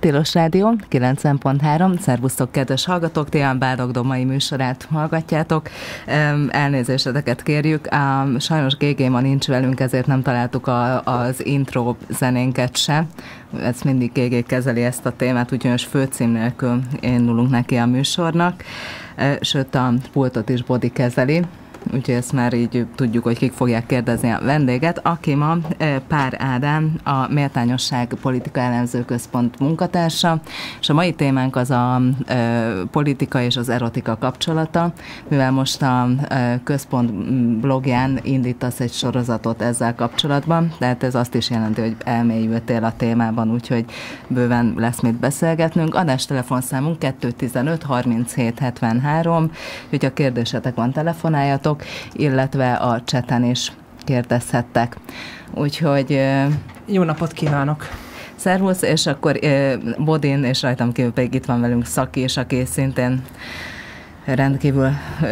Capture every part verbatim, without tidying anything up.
Tilos Rádió, kilencven pont három, szervusztok kedves hallgatók, Tián Bádog Domai műsorát hallgatjátok. Elnézéseteket kérjük, sajnos gé gé ma nincs velünk, ezért nem találtuk a, az intro zenénket se. Ez mindig gé gé kezeli ezt a témát, úgyhogy most főcím nélkül indulunk neki a műsornak. Sőt, a pultot is Bodi kezeli. Úgyhogy ezt már így tudjuk, hogy kik fogják kérdezni a vendéget, aki ma Pár Ádám, a Méltányosság Politika Elemző Központ munkatársa, és a mai témánk az a e, politika és az erotika kapcsolata, mivel most a e, központ blogján indítasz egy sorozatot ezzel kapcsolatban, tehát ez azt is jelenti, hogy elmélyültél a témában, úgyhogy bőven lesz mit beszélgetnünk. Adás telefonszámunk kettő tizenöt harminchét hetvenhárom, hogyha kérdésetek van, telefonáljatok, illetve a cseten is kérdezhettek. Úgyhogy... Jó napot kívánok! Szervusz, és akkor Bodin, és rajtam kívül pedig itt van velünk Szaki is, aki szintén rendkívül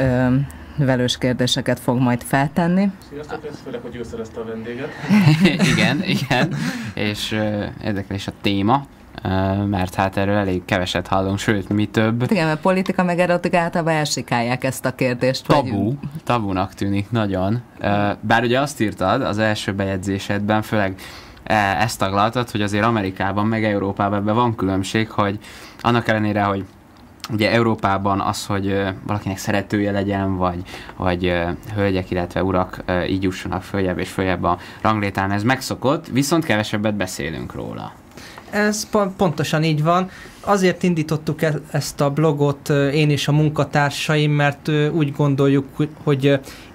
velős kérdéseket fog majd feltenni. Sziasztok, ez főleg, hogy ő szerezte a vendéget. igen, igen, és érdekel is a téma, mert hát erről elég keveset hallunk, sőt, mi több. Igen, mert politika meg erotika általában elsikálják ezt a kérdést. Tabu, vagy... tabunak tűnik nagyon. Bár ugye azt írtad az első bejegyzésedben, főleg ezt taglaltad, hogy azért Amerikában meg Európában ebben van különbség, hogy annak ellenére, hogy ugye Európában az, hogy valakinek szeretője legyen, vagy, vagy hölgyek, illetve urak így jussanak följebb és följebb a ranglétrán, ez megszokott, viszont kevesebbet beszélünk róla. Ez pontosan így van. Azért indítottuk e- ezt a blogot én és a munkatársaim, mert úgy gondoljuk, hogy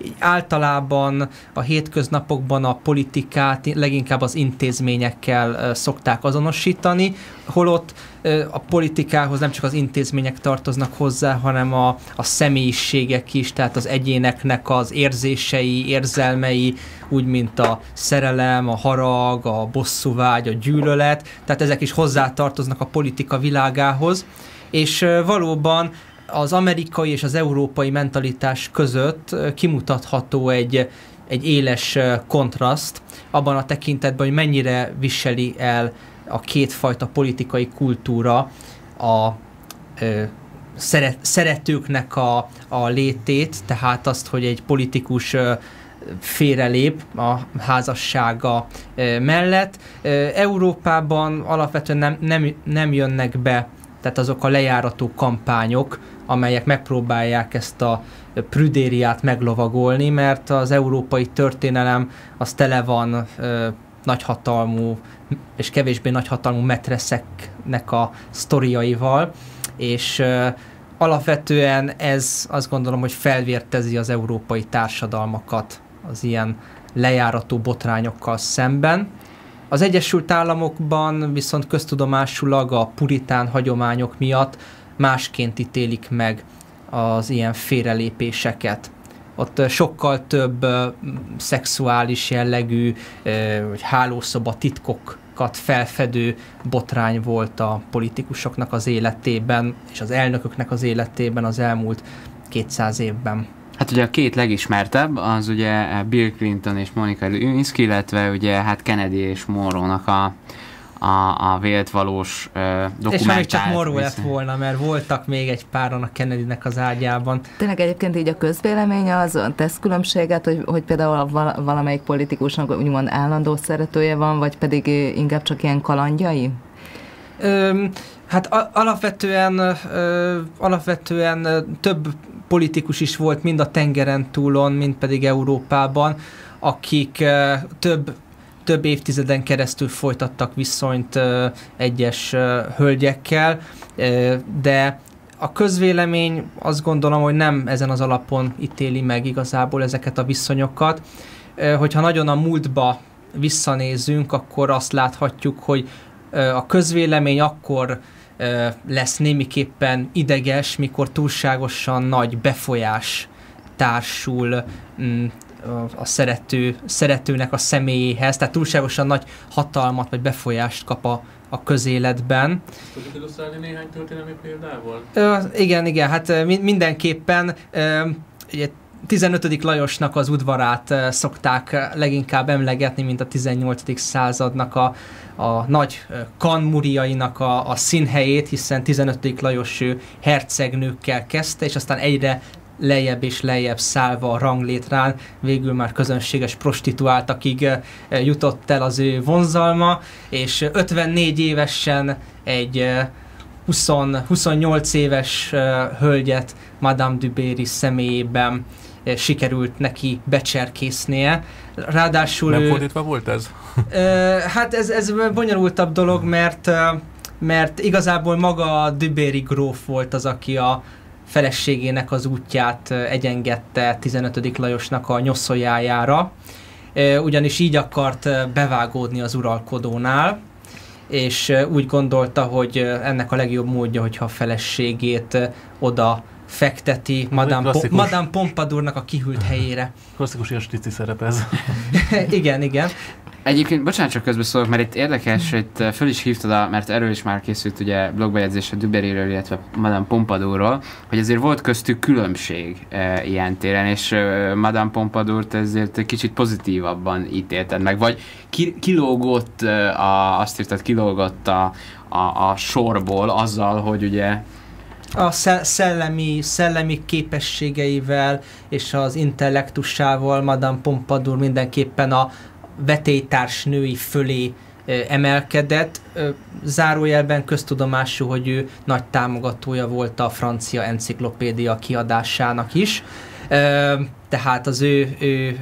általában a hétköznapokban a politikát leginkább az intézményekkel szokták azonosítani, holott a politikához nem csak az intézmények tartoznak hozzá, hanem a, a személyiségek is, tehát az egyéneknek az érzései, érzelmei, úgy, mint a szerelem, a harag, a bosszúvágy, a gyűlölet, tehát ezek is hozzátartoznak a politika világához, és valóban az amerikai és az európai mentalitás között kimutatható egy, egy éles kontraszt abban a tekintetben, hogy mennyire viseli el a kétfajta politikai kultúra a ö, szeret, szeretőknek a, a létét, tehát azt, hogy egy politikus ö, félrelép a házassága ö, mellett. Ö, Európában alapvetően nem, nem, nem jönnek be, tehát azok a lejárató kampányok, amelyek megpróbálják ezt a prüdériát meglovagolni, mert az európai történelem az tele van ö, nagyhatalmú és kevésbé nagyhatalmú metreszeknek a sztoriaival, és uh, alapvetően ez azt gondolom, hogy felvértezi az európai társadalmakat az ilyen lejárató botrányokkal szemben. Az Egyesült Államokban viszont köztudomásulag a puritán hagyományok miatt másként ítélik meg az ilyen félrelépéseket. Ott sokkal több uh, szexuális jellegű, uh, vagy hálószoba titkokat felfedő botrány volt a politikusoknak az életében, és az elnököknek az életében az elmúlt kétszáz évben. Hát ugye a két legismertebb, az ugye Bill Clinton és Monica Lewinsky, illetve ugye hát Kennedy és Monroe-nak a a, a vélt valós uh, dokumentált. És még csak Monroe lett volna, mert voltak még egy páron a Kennedynek az ágyában. Tényleg egyébként így a közvélemény az tesz különbséget, hogy, hogy például valamelyik politikusnak úgymond állandó szeretője van, vagy pedig inkább csak ilyen kalandjai? Öm, hát a, alapvetően, ö, alapvetően több politikus is volt mind a tengeren túlon, mind pedig Európában, akik ö, több több évtizeden keresztül folytattak viszonyt uh, egyes uh, hölgyekkel, uh, de a közvélemény azt gondolom, hogy nem ezen az alapon ítéli meg igazából ezeket a viszonyokat. Uh, hogyha nagyon a múltba visszanézünk, akkor azt láthatjuk, hogy uh, a közvélemény akkor uh, lesz némiképpen ideges, mikor túlságosan nagy befolyás társul um, a szerető, szeretőnek a személyéhez, tehát túlságosan nagy hatalmat vagy befolyást kap a, a közéletben. Tudjuk illusztrálni néhány történelmi példával? Ö, igen, igen, hát mindenképpen ö, ugye, tizenötödik Lajosnak az udvarát szokták leginkább emlegetni, mint a tizennyolcadik századnak a, a nagy kanmuriainak a, a színhelyét, hiszen tizenötödik Lajos ő hercegnőkkel kezdte, és aztán egyre lejjebb és lejjebb szállva a ranglétrán, végül már közönséges prostituáltakig jutott el az ő vonzalma, és ötvennégy évesen egy húsz, huszonnyolc éves hölgyet Madame du Barry személyében sikerült neki becserkésznie. Ráadásul Nem ő, fordítva volt ez? Hát ez, ez bonyolultabb dolog, mert, mert igazából maga du Barry gróf volt az, aki a feleségének az útját egyengedte tizenötödik Lajosnak a nyoszoljájára, ugyanis így akart bevágódni az uralkodónál, és úgy gondolta, hogy ennek a legjobb módja, hogyha a feleségét oda fekteti Madame, po- Madame Pompadournak a kihűlt helyére. Klasszikus ilyen stici szerep ez. Igen, igen. Egyébként, bocsánat, csak közbeszólok, mert itt érdekes, hogy itt föl is hívtad, a, mert erről is már készült ugye blogbejegyzés a du Barryről, illetve Madame Pompadourról, hogy azért volt köztük különbség e, ilyen téren, és e, Madame Pompadourt ezért egy kicsit pozitívabban ítélted meg, vagy ki, kilógott, e, a, azt írtad, kilógott a, a, a sorból azzal, hogy ugye a szellemi, szellemi képességeivel és az intellektusával Madame Pompadour mindenképpen a vetélytárs női fölé emelkedett. Zárójelben köztudomású, hogy ő nagy támogatója volt a francia enciklopédia kiadásának is. Tehát az ő, ő,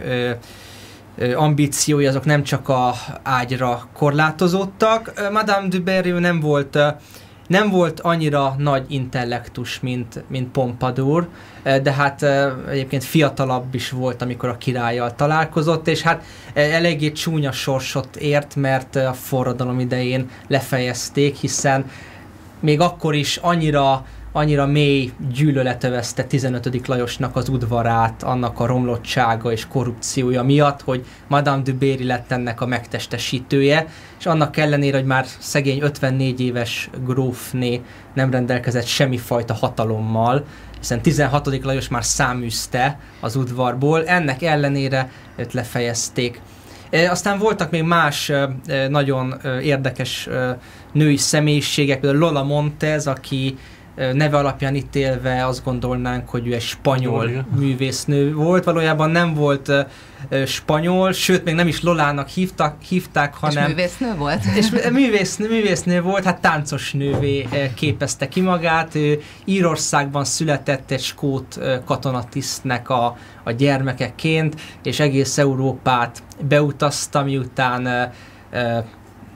ő ambíciói azok nem csak a ágyra korlátozódtak. Madame du Barry nem volt Nem volt annyira nagy intellektus, mint, mint Pompadour, de hát egyébként fiatalabb is volt, amikor a királlyal találkozott, és hát eléggé csúnya sorsot ért, mert a forradalom idején lefejezték, hiszen még akkor is annyira, annyira mély gyűlölet övezte tizenötödik Lajosnak az udvarát, annak a romlottsága és korrupciója miatt, hogy Madame du Barry lett ennek a megtestesítője, és annak ellenére, hogy már szegény ötvennégy éves grófné nem rendelkezett semmifajta hatalommal, hiszen tizenhatodik Lajos már száműzte az udvarból, ennek ellenére őt lefejezték. Aztán voltak még más nagyon érdekes női személyiségek, például Lola Montez, aki neve alapján ítélve azt gondolnánk, hogy ő egy spanyol Jó, művésznő volt. Valójában nem volt uh, spanyol, sőt, még nem is Lolának hívtak, hívták, hanem... És művésznő volt? És művésznő, művésznő volt, hát táncos nővé képezte ki magát. Ő Írországban született egy skót katonatisztnek a, a gyermekeként, és egész Európát beutazta, miután uh, uh,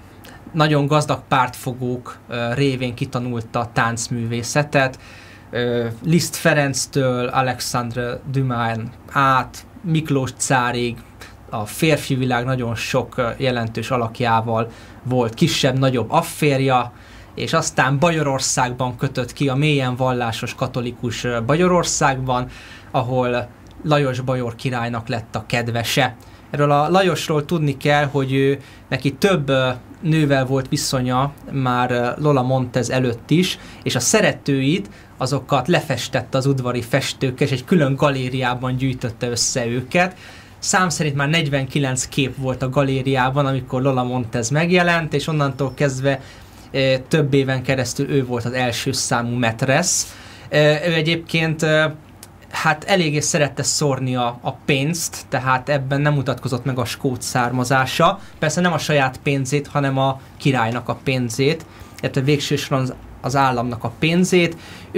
nagyon gazdag pártfogók uh, révén kitanulta a táncművészetet. Uh, Liszt Ferenctől Alexandre Dumas át Miklós cárig a férfi világ nagyon sok uh, jelentős alakjával volt kisebb-nagyobb afférja, és aztán Bajorországban kötött ki, a mélyen vallásos katolikus uh, Bajorországban, ahol Lajos bajor királynak lett a kedvese. Erről a Lajosról tudni kell, hogy ő, neki több uh, nővel volt viszonya már Lola Montez előtt is, és a szeretőit, azokat lefestette az udvari festőkkel, és egy külön galériában gyűjtötte össze őket. Szám szerint már negyvenkilenc kép volt a galériában, amikor Lola Montez megjelent, és onnantól kezdve e, több éven keresztül ő volt az első számú metresz. E, ő egyébként e, hát eléggé szerette szórni a, a pénzt, tehát ebben nem mutatkozott meg a skót származása. Persze nem a saját pénzét, hanem a királynak a pénzét, illetve végső soron az, az államnak a pénzét.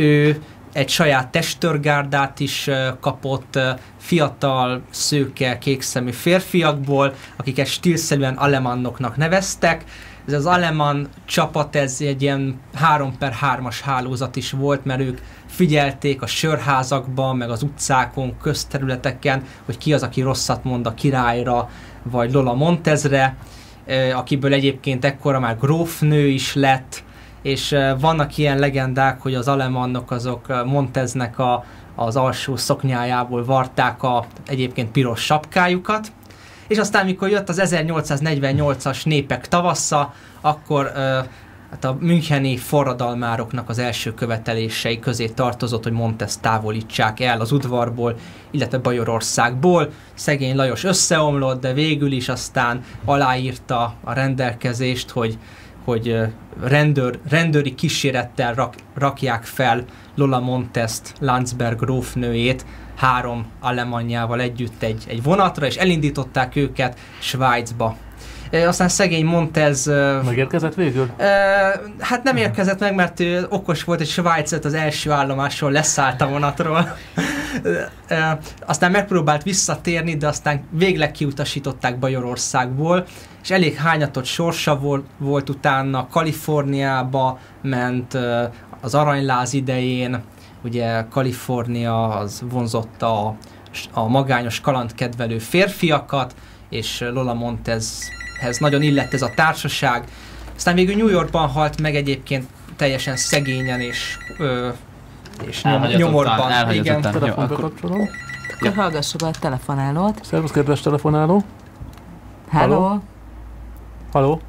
Ő egy saját testőrgárdát is kapott fiatal, szőke, kékszemű férfiakból, akiket stílszerűen alemannoknak neveztek. Ez az alemann csapat, ez egy ilyen három per hármas hálózat is volt, mert ők figyelték a sörházakban, meg az utcákon, közterületeken, hogy ki az, aki rosszat mond a királyra, vagy Lola Montezre, akiből egyébként ekkora már grófnő is lett, és vannak ilyen legendák, hogy az alemannok azok Monteznek a, az alsó szoknyájából varták a egyébként piros sapkájukat, és aztán, mikor jött az ezernyolcszáznegyvennyolcas népek tavasza, akkor uh, hát a müncheni forradalmároknak az első követelései közé tartozott, hogy Montest távolítsák el az udvarból, illetve Bajorországból. Szegény Lajos összeomlott, de végül is aztán aláírta a rendelkezést, hogy, hogy rendőr, rendőri kísérettel rak, rakják fel Lola Montest, Landsberg grófnőjét három alemannjával együtt egy, egy vonatra, és elindították őket Svájcba. E, aztán szegény Montez... Megérkezett végül? E, hát nem érkezett meg, mert ő okos volt, egy Svájcot az első állomásról leszállt a vonatról. e, aztán megpróbált visszatérni, de aztán végleg kiutasították Bajorországból, és elég hányatott sorsa volt, volt utána, Kaliforniába ment e, az aranyláz idején, ugye Kalifornia az vonzotta a, a magányos kalandkedvelő férfiakat, és Lola Montezhez nagyon illett ez a társaság. Aztán végül New Yorkban halt meg egyébként teljesen szegényen és, ö, és nyomorban. Igen. Telefonba kapcsolom. Akkor hallgassuk a telefonálót. Szervusz, kedves telefonáló. Hello. Halló.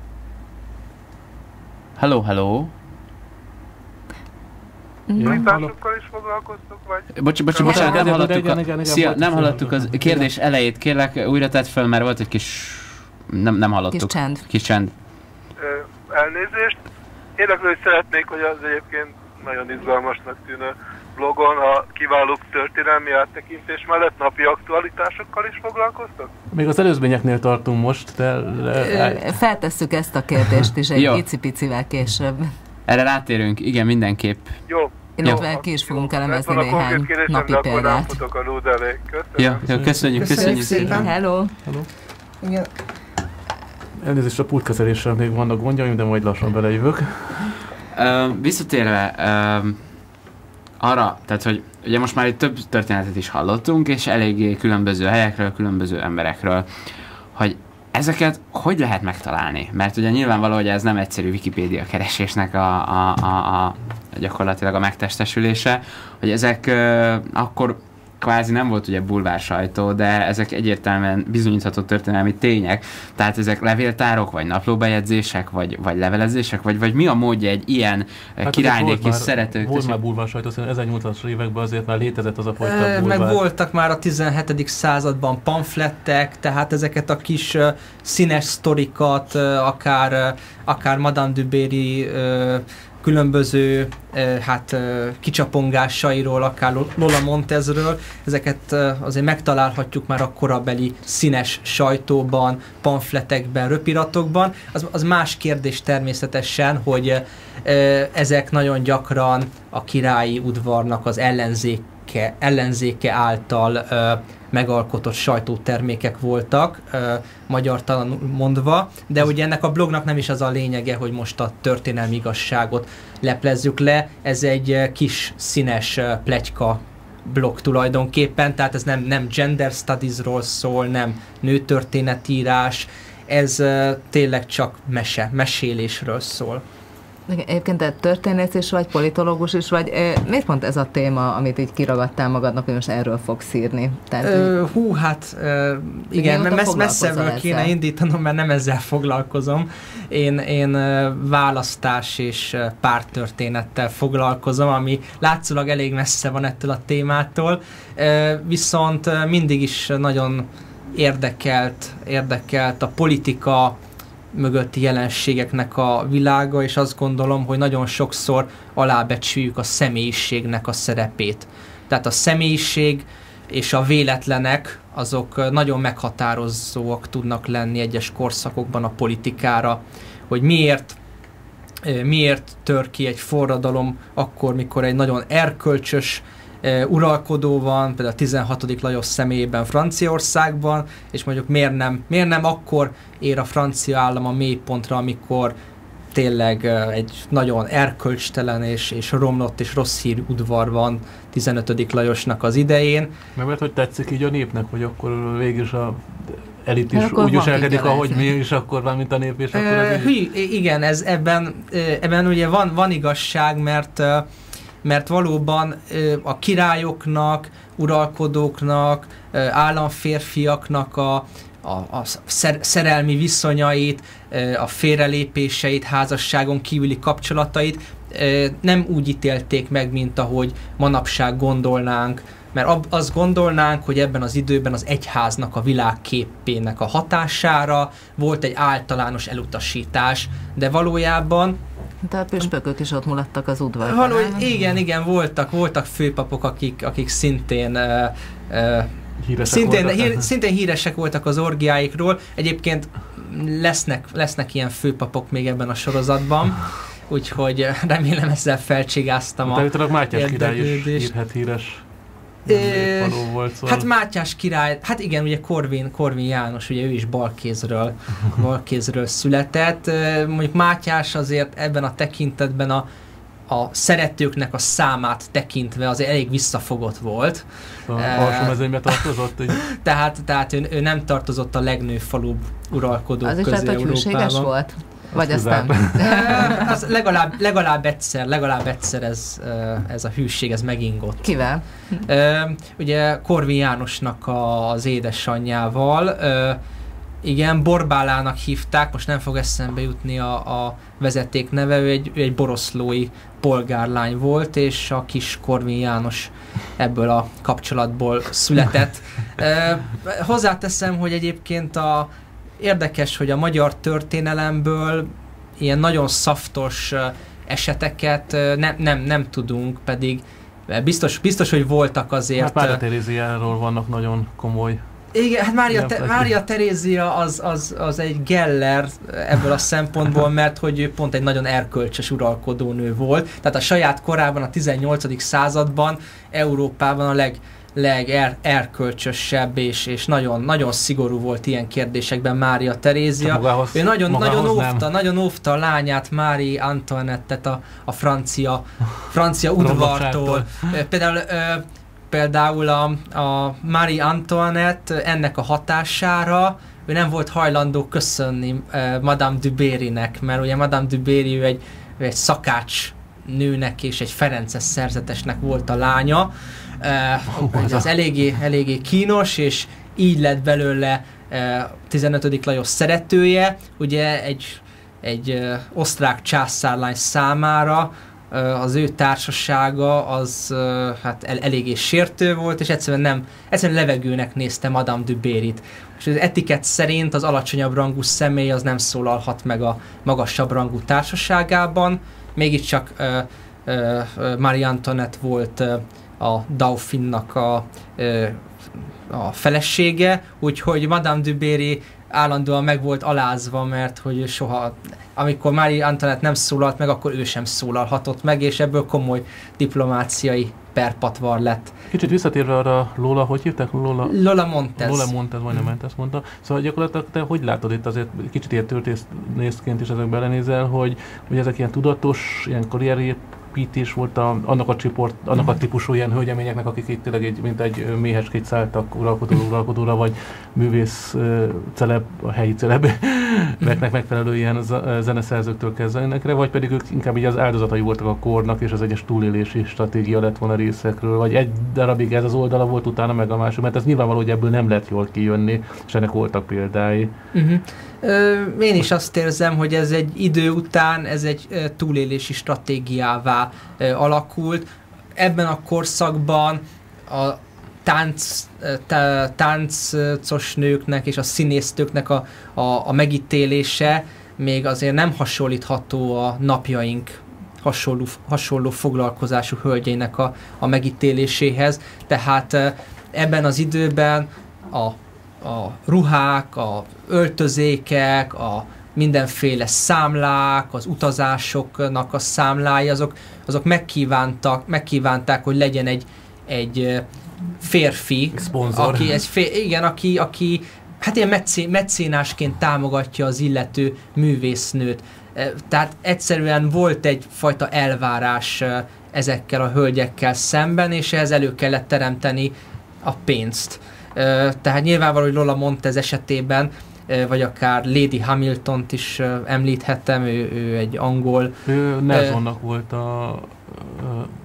Hello, hello. Gyújtásokkal is foglalkoztok, vagy? Bocs, bocs, bocsánat, nem hallottuk a... Szia, nem hallottuk az kérdés elejét, kérlek, újra tedd fel, mert volt egy kis... Nem, nem hallottuk. Kis csend. Kis csend. Ö, elnézést. Érdeklődni szeretnék, hogy az egyébként nagyon izgalmasnak tűnő blogon a kiváló történelmi áttekintés mellett napi aktualitásokkal is foglalkoztok? Még az előzményeknél tartunk most, de... Feltesszük ezt a kérdést is egy icipicivel később. Erre rátérünk, igen, mindenképp. Jó. Illetve ki is fogunk elemezni néhány napi példát. Ja, ja, köszönjük, köszönjük szépen. Hello. Hello. Igen. Elnézést, a pultkezeléssel még vannak gondjaim, de majd lassan belejövök. Uh, visszatérve uh, arra, tehát, hogy ugye most már itt több történetet is hallottunk, és eléggé különböző helyekről, különböző emberekről, hogy ezeket hogy lehet megtalálni? Mert ugye nyilvánvaló, hogy ez nem egyszerű Wikipédia keresésnek a, a, a, a gyakorlatilag a megtestesülése, hogy ezek uh, akkor kvázi nem volt ugye bulvár sajtó, de ezek egyértelműen bizonyítható történelmi tények. Tehát ezek levéltárok, vagy naplóbejegyzések, vagy, vagy levelezések, vagy, vagy mi a módja egy ilyen hát királynéki szeretők? Volt már bulvár sajtó, szerintem ezernyolcszázas években azért már létezett az a fajta bulvár. Meg voltak már a tizenhetedik században pamflettek, tehát ezeket a kis uh, színes sztorikat, uh, akár, uh, akár Madame du Barry uh, különböző eh, hát, eh, kicsapongásairól, akár Lola Montezről, ezeket eh, azért megtalálhatjuk már a korabeli színes sajtóban, pamfletekben, röpiratokban. Az, az más kérdés természetesen, hogy eh, ezek nagyon gyakran a királyi udvarnak az ellenzéke, ellenzéke által eh, megalkotott sajtótermékek voltak, uh, magyartalanul mondva, de ugye ennek a blognak nem is az a lényege, hogy most a történelmi igazságot leplezzük le, ez egy kis színes uh, pletyka blog tulajdonképpen, tehát ez nem, nem gender studiesról szól, nem nőtörténetírás, ez uh, tényleg csak mese, mesélésről szól. Egyébként te történész is vagy, politológus is vagy. Miért pont ez a téma, amit így kiragadtál magadnak, hogy most erről fogsz írni? Tehát, Ö, hú, hát ö, igen, messz, messzebből kéne indítanom, mert nem ezzel foglalkozom. Én, én választás és párttörténettel foglalkozom, ami látszólag elég messze van ettől a témától, viszont mindig is nagyon érdekelt, érdekelt a politika mögötti jelenségeknek a világa, és azt gondolom, hogy nagyon sokszor alábecsüljük a személyiségnek a szerepét. Tehát a személyiség és a véletlenek azok nagyon meghatározóak tudnak lenni egyes korszakokban a politikára, hogy miért, miért tör ki egy forradalom akkor, mikor egy nagyon erkölcsös uralkodó van, például a tizenhatodik Lajos személyében Franciaországban, és mondjuk miért nem, miért nem akkor ér a francia állam a mélypontra, amikor tényleg egy nagyon erkölcstelen és, és romlott és rossz hír udvar van tizenötödik Lajosnak az idején. Mert, mert hogy tetszik így a népnek, hogy akkor végül is a elit is úgy viselkedik, ahogy mi is akkor van, mint a nép, és akkor ez így... Igen, ez ebben, ebben ugye van, van igazság, mert mert valóban a királyoknak, uralkodóknak, államférfiaknak a a, a szer, szerelmi viszonyait, a félrelépéseit, házasságon kívüli kapcsolatait nem úgy ítélték meg, mint ahogy manapság gondolnánk, mert azt gondolnánk, hogy ebben az időben az egyháznak a világképének a hatására volt egy általános elutasítás, de valójában de a püspökök is ott mulattak az udvarban. Való, igen, igen, voltak, voltak főpapok, akik, akik szintén uh, uh, híresek szintén, voltak. hír, szintén híresek voltak az orgiáikról. Egyébként lesznek, lesznek ilyen főpapok még ebben a sorozatban, úgyhogy remélem ezzel felcsigáztam a érdeklődést. Mátyás király is hírhet híres. É, volt, szóval. Hát Mátyás király, hát igen, ugye Korvin, Korvin János, ugye ő is balkézről, balkézről született. Mondjuk Mátyás azért ebben a tekintetben a, a szeretőknek a számát tekintve azért elég visszafogott volt. A alsómezőnybe tartozott? Így. tehát tehát ő, ő nem tartozott a legnőfalúbb uralkodók közé Európában. Az is lehet, hogy hűséges volt? Vagy azt nem? az legalább, legalább egyszer, legalább egyszer ez, ez a hűség, ez megingott. Kivel? Ugye Korvin Jánosnak az édesanyjával, igen, Borbálának hívták, most nem fog eszembe jutni a, a vezeték neve, ő egy, ő egy boroszlói polgárlány volt, és a kis Korvin János ebből a kapcsolatból született. Hozzáteszem, hogy egyébként a érdekes, hogy a magyar történelemből ilyen nagyon szaftos eseteket nem, nem, nem tudunk, pedig biztos, biztos, hogy voltak azért... Hát Mária Teréziáról vannak nagyon komoly... Igen, hát Mária, te, Mária Terézia az, az, az egy geller ebből a szempontból, mert hogy ő pont egy nagyon erkölcsös uralkodónő volt. Tehát a saját korában, a tizennyolcadik században Európában a leg legerkölcsösebb és, és nagyon, nagyon szigorú volt ilyen kérdésekben Mária Terézia. Magához, ő nagyon, nagyon, óvta, nem. nagyon óvta a lányát, Marie Antoinette-et a, a francia, francia udvartól. Például, például a, a Marie Antoinette ennek a hatására ő nem volt hajlandó köszönni Madame du Barry-nek, mert ugye Madame du Barry ő egy, ő egy szakács nőnek és egy ferences szerzetesnek volt a lánya. Uh, az eléggé, eléggé kínos, és így lett belőle uh, tizenötödik Lajos szeretője, ugye egy, egy uh, osztrák császárlány számára uh, az ő társasága az uh, hát el, eléggé sértő volt, és egyszerűen nem, egyszerűen levegőnek nézte Madame du Barry-t. És az etikett szerint az alacsonyabb rangú személy az nem szólalhat meg a magasabb rangú társaságában, mégiscsak uh, uh, Marie Antoinette volt uh, a Dauphinnak a, a felesége, úgyhogy Madame du Barry állandóan meg volt alázva, mert hogy soha, amikor Marie Antoinette nem szólalt meg, akkor ő sem szólalhatott meg, és ebből komoly diplomáciai perpatvar lett. Kicsit visszatérve arra Lola, hogy hívták? Lola, Lola Montez. Lola Montez, majdnem ment, ezt mondta. Szóval gyakorlatilag te hogy látod itt azért kicsit ilyen történészként is ezek belenézel, hogy, hogy ezek ilyen tudatos, ilyen karrierét építés volt a, annak, a csoport, annak a típusú ilyen hölgyeményeknek, akik itt tényleg egy, mint egy méhecskét szálltak uralkodó uralkodóra, vagy művész celeb, a helyi celebeknek megfelelő ilyen zeneszerzőktől kezdenekre, vagy pedig ők inkább így az áldozatai voltak a kornak, és az egyes túlélési stratégia lett volna részekről, vagy egy darabig ez az oldala volt, utána meg a másik, mert ez nyilvánvaló, hogy ebből nem lehet jól kijönni, és ennek voltak példái. Uh-huh. Ö, én is azt érzem, hogy ez egy idő után, ez egy ö, túlélési stratégiává ö, alakult. Ebben a korszakban a tánc, tá, táncos nőknek és a színésznőknek a, a, a megítélése még azért nem hasonlítható a napjaink hasonló, hasonló foglalkozású hölgyeinek a, a megítéléséhez. Tehát ö, ebben az időben a a ruhák, a öltözékek, a mindenféle számlák, az utazásoknak a számlái, azok, azok megkívántak, megkívánták, hogy legyen egy, egy férfi, szponzor. aki, egy fér, igen, aki, aki hát ilyen meccé, meccénásként támogatja az illető művésznőt. Tehát egyszerűen volt egyfajta elvárás ezekkel a hölgyekkel szemben, és ehhez elő kellett teremteni a pénzt. Tehát nyilvánvaló, hogy Lola Montez esetében, vagy akár Lady Hamiltont is említhettem, ő, ő egy angol... Ő Nelsonnak volt a...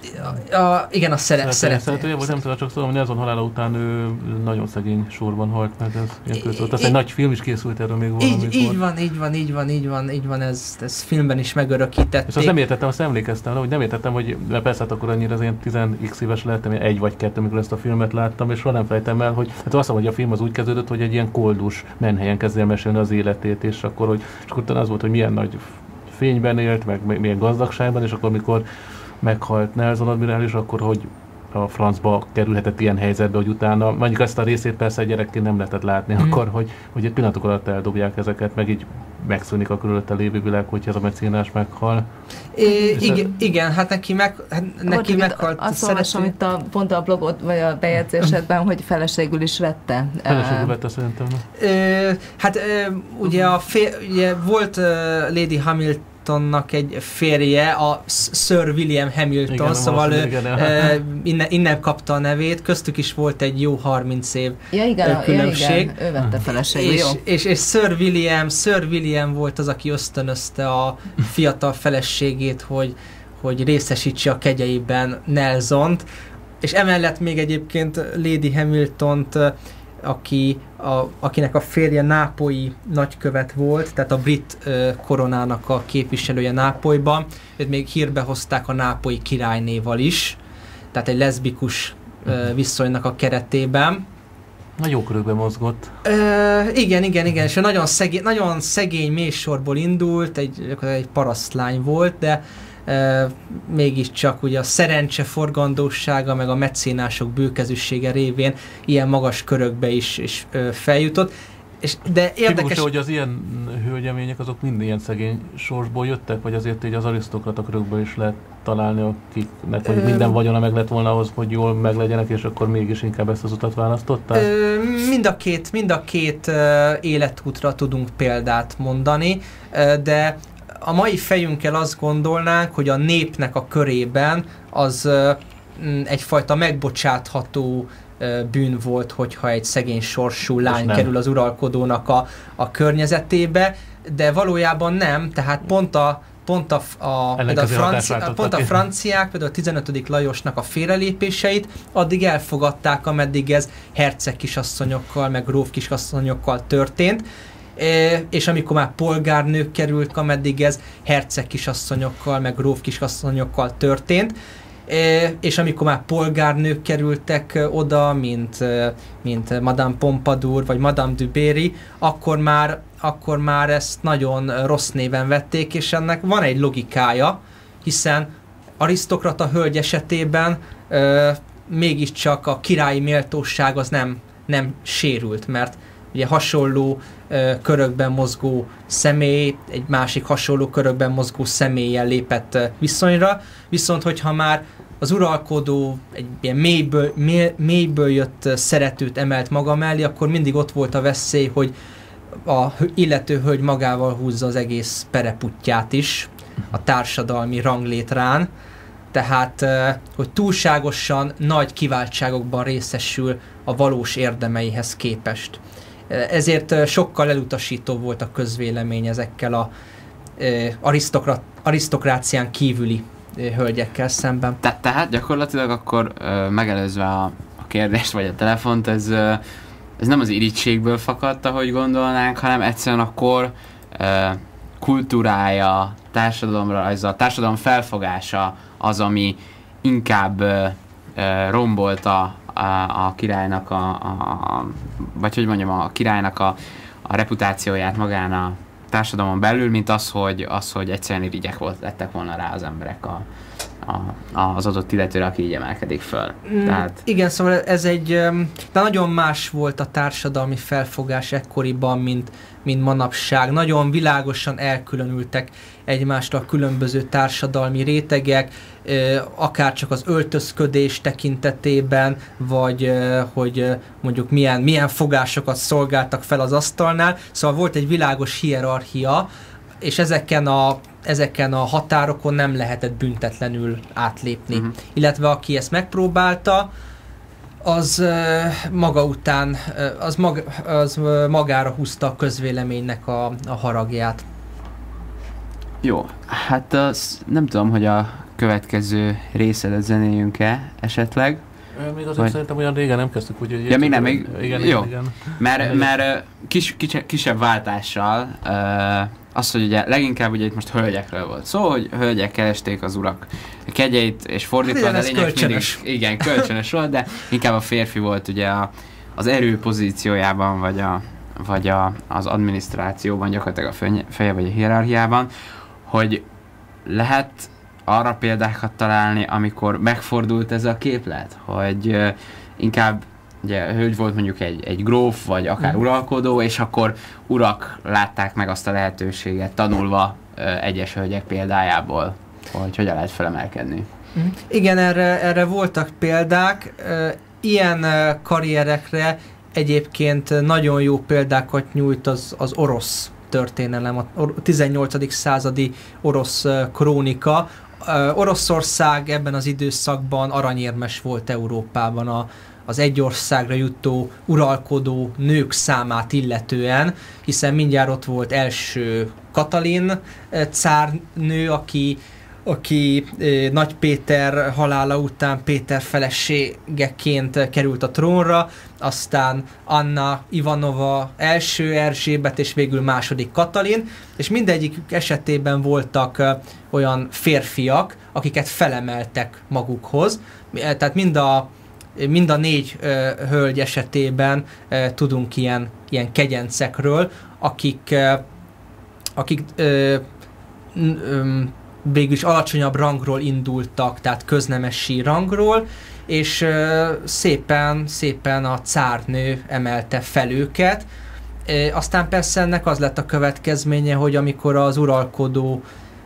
A, a, igen, a szere, szeretője szeretője. volt, nem tudom, csak szóval, hogy Nelson halála után ő nagyon szegény sorban halt meg, ez ilyen között. Aztán egy nagy film is készült erről még valamikor. Így, így van, így van, így van, így van, így van, ez, ez filmben is megörökítették. És azt nem értettem, azt emlékeztem, hogy nem értettem, hogy persze hát akkor annyira az ilyen tíz x éves lehettem, egy vagy kettő, amikor ezt a filmet láttam, és soha nem fejtem el, hogy hát azt mondom, hogy a film az úgy kezdődött, hogy egy ilyen koldus menhelyen kezd el mesélni az életét, és akkor, hogy, és akkor az volt, hogy milyen nagy fényben élt, meg milyen gazdagságban, és akkor mikor meghalt Nelson admirális, akkor hogy a francba kerülhetett ilyen helyzetbe, hogy utána, mondjuk ezt a részét persze egy gyerekként nem lehetett látni, mm. akkor, hogy, hogy egy pillanatok alatt eldobják ezeket, meg így megszűnik a körülötte lévő világ, hogyha ez a mecénás meghal. É, igen, igen, hát neki, meg, hát neki Ott, meghalt. Azt olvasom itt a, pont a blogot, vagy a bejegyzésedben, hogy feleségül is vette. Feleségül vette szerintem. Ö, hát ö, ugye, a fél, ugye volt uh, Lady Hamiltonnak egy férje, a Sir William Hamilton, igen, szóval ő igen, uh, innen, innen kapta a nevét, köztük is volt egy jó harminc év ja, igen, különbség. Ja, igen, ő vette feleségül, és, jó. És, és Sir William, Sir William volt az, aki ösztönözte a fiatal feleségét, hogy, hogy részesítse a kegyeiben Nelsont, és emellett még egyébként Lady Hamiltont, aki a, akinek a férje nápolyi nagykövet volt, tehát a brit uh, koronának a képviselője Nápolyban, őt még hírbe hozták a nápolyi királynéval is, tehát egy leszbikus uh, viszonynak a keretében. Na, jó körökben mozgott. Uh, igen, igen, igen, és nagyon szegény, nagyon szegény mélysorból indult, egy, egy parasztlány volt, de Uh, mégiscsak ugye a szerencse forgandósága, meg a mecénások bőkezűsége révén ilyen magas körökbe is, is uh, feljutott. És, de érdekes... Tipikus, hogy az ilyen hölgyemények azok mind ilyen szegény sorsból jöttek, vagy azért így az arisztokrata körökből is lehet találni, akiknek uh, minden vagyona meg lett volna ahhoz, hogy jól meglegyenek, és akkor mégis inkább ezt az utat választották? Uh, mind a két, mind a két uh, életútra tudunk példát mondani, uh, de a mai fejünkkel azt gondolnánk, hogy a népnek a körében az uh, egyfajta megbocsátható uh, bűn volt, hogyha egy szegény sorsú lány kerül az uralkodónak a, a környezetébe, de valójában nem, tehát pont a Pont a, a, a, franci, pont a franciák, például a tizenötödik Lajosnak a félrelépéseit addig elfogadták, ameddig ez herceg kisasszonyokkal, meg gróf kisasszonyokkal történt, E, és amikor már polgárnők került, ameddig ez herceg kisasszonyokkal, meg gróf kisasszonyokkal történt, e, és amikor már polgárnők kerültek oda, mint, mint Madame Pompadour, vagy Madame du Barry, akkor már, akkor már ezt nagyon rossz néven vették, és ennek van egy logikája, hiszen arisztokrata hölgy esetében e, mégiscsak a királyi méltóság az nem, nem sérült, mert ugye hasonló ö, körökben mozgó személy, egy másik hasonló körökben mozgó személlyel lépett ö, viszonyra, viszont hogyha már az uralkodó egy ilyen mélyből, mély, mélyből jött szeretőt emelt maga mellé, akkor mindig ott volt a veszély, hogy a illető hölgy magával húzza az egész pereputját is a társadalmi ranglétrán, tehát hogy túlságosan nagy kiváltságokban részesül a valós érdemeihez képest. Ezért sokkal elutasító volt a közvélemény ezekkel a arisztokrat, arisztokrácián kívüli hölgyekkel szemben. Te, tehát gyakorlatilag akkor megelőzve a, a kérdést vagy a telefont, ez, ez nem az irítségből fakadta, hogy gondolnánk, hanem egyszerűen akkor kultúrája, társadalomra, ez a társadalom felfogása az, ami inkább rombolta A, a királynak a, a, a, vagy hogy mondjam, a királynak a, a reputációját magán a társadalmon belül, mint az, hogy, az, hogy egyszerűen irigyek volt, lettek volna rá az emberek a, a, az adott illetőre, aki így emelkedik föl. Mm, Tehát... Igen, szóval ez egy, de nagyon más volt a társadalmi felfogás ekkoriban, mint, mint manapság. Nagyon világosan elkülönültek egymástól a különböző társadalmi rétegek, akár csak az öltözködés tekintetében, vagy hogy mondjuk milyen, milyen fogásokat szolgáltak fel az asztalnál. Szóval volt egy világos hierarchia, és ezeken a, ezeken a határokon nem lehetett büntetlenül átlépni. Uh-huh. Illetve aki ezt megpróbálta, az maga után, az, mag, az magára húzta a közvéleménynek a, a haragját. Jó, hát az, nem tudom, hogy a következő részedet zenéljünk-e esetleg. Még azért Vagy... szerintem olyan régen nem kezdtük, úgyhogy... Ja, még nem, még... Igen, jó. igen, igen. Mert, mert kis, kis, kisebb váltással uh, az, hogy ugye leginkább ugye itt most hölgyekről volt szó, hogy hölgyek keresték az urak kegyeit, és fordítva, hát, de lényeg kölcsönös. mindig, igen, kölcsönös volt, de inkább a férfi volt ugye a, az erő pozíciójában, vagy, a, vagy a, az adminisztrációban, gyakorlatilag a feje vagy a hierarchiában, hogy lehet arra példákat találni, amikor megfordult ez a képlet, hogy uh, inkább ugye hölgy volt mondjuk egy, egy gróf, vagy akár uralkodó, és akkor urak látták meg azt a lehetőséget, tanulva uh, egyes hölgyek példájából, hogy hogyan lehet felemelkedni. Igen, erre, erre voltak példák. Ilyen karrierekre egyébként nagyon jó példákat nyújt az, az orosz történelem, a tizennyolcadik századi orosz krónika. Oroszország ebben az időszakban aranyérmes volt Európában a, az egy országra jutó uralkodó nők számát illetően, hiszen mindjárt ott volt első Katalin cárnő, aki, aki Nagy Péter halála után Péter feleségeként került a trónra, aztán Anna Ivanova első Erzsébet, és végül második Katalin, és mindegyik esetében voltak olyan férfiak, akiket felemeltek magukhoz, tehát mind a Mind a négy ö, hölgy esetében ö, tudunk ilyen, ilyen kegyencekről, akik, ö, akik ö, ö, végülis alacsonyabb rangról indultak, tehát köznemesi rangról, és ö, szépen, szépen a cárnő emelte fel őket. Ö, aztán persze ennek az lett a következménye, hogy amikor az uralkodó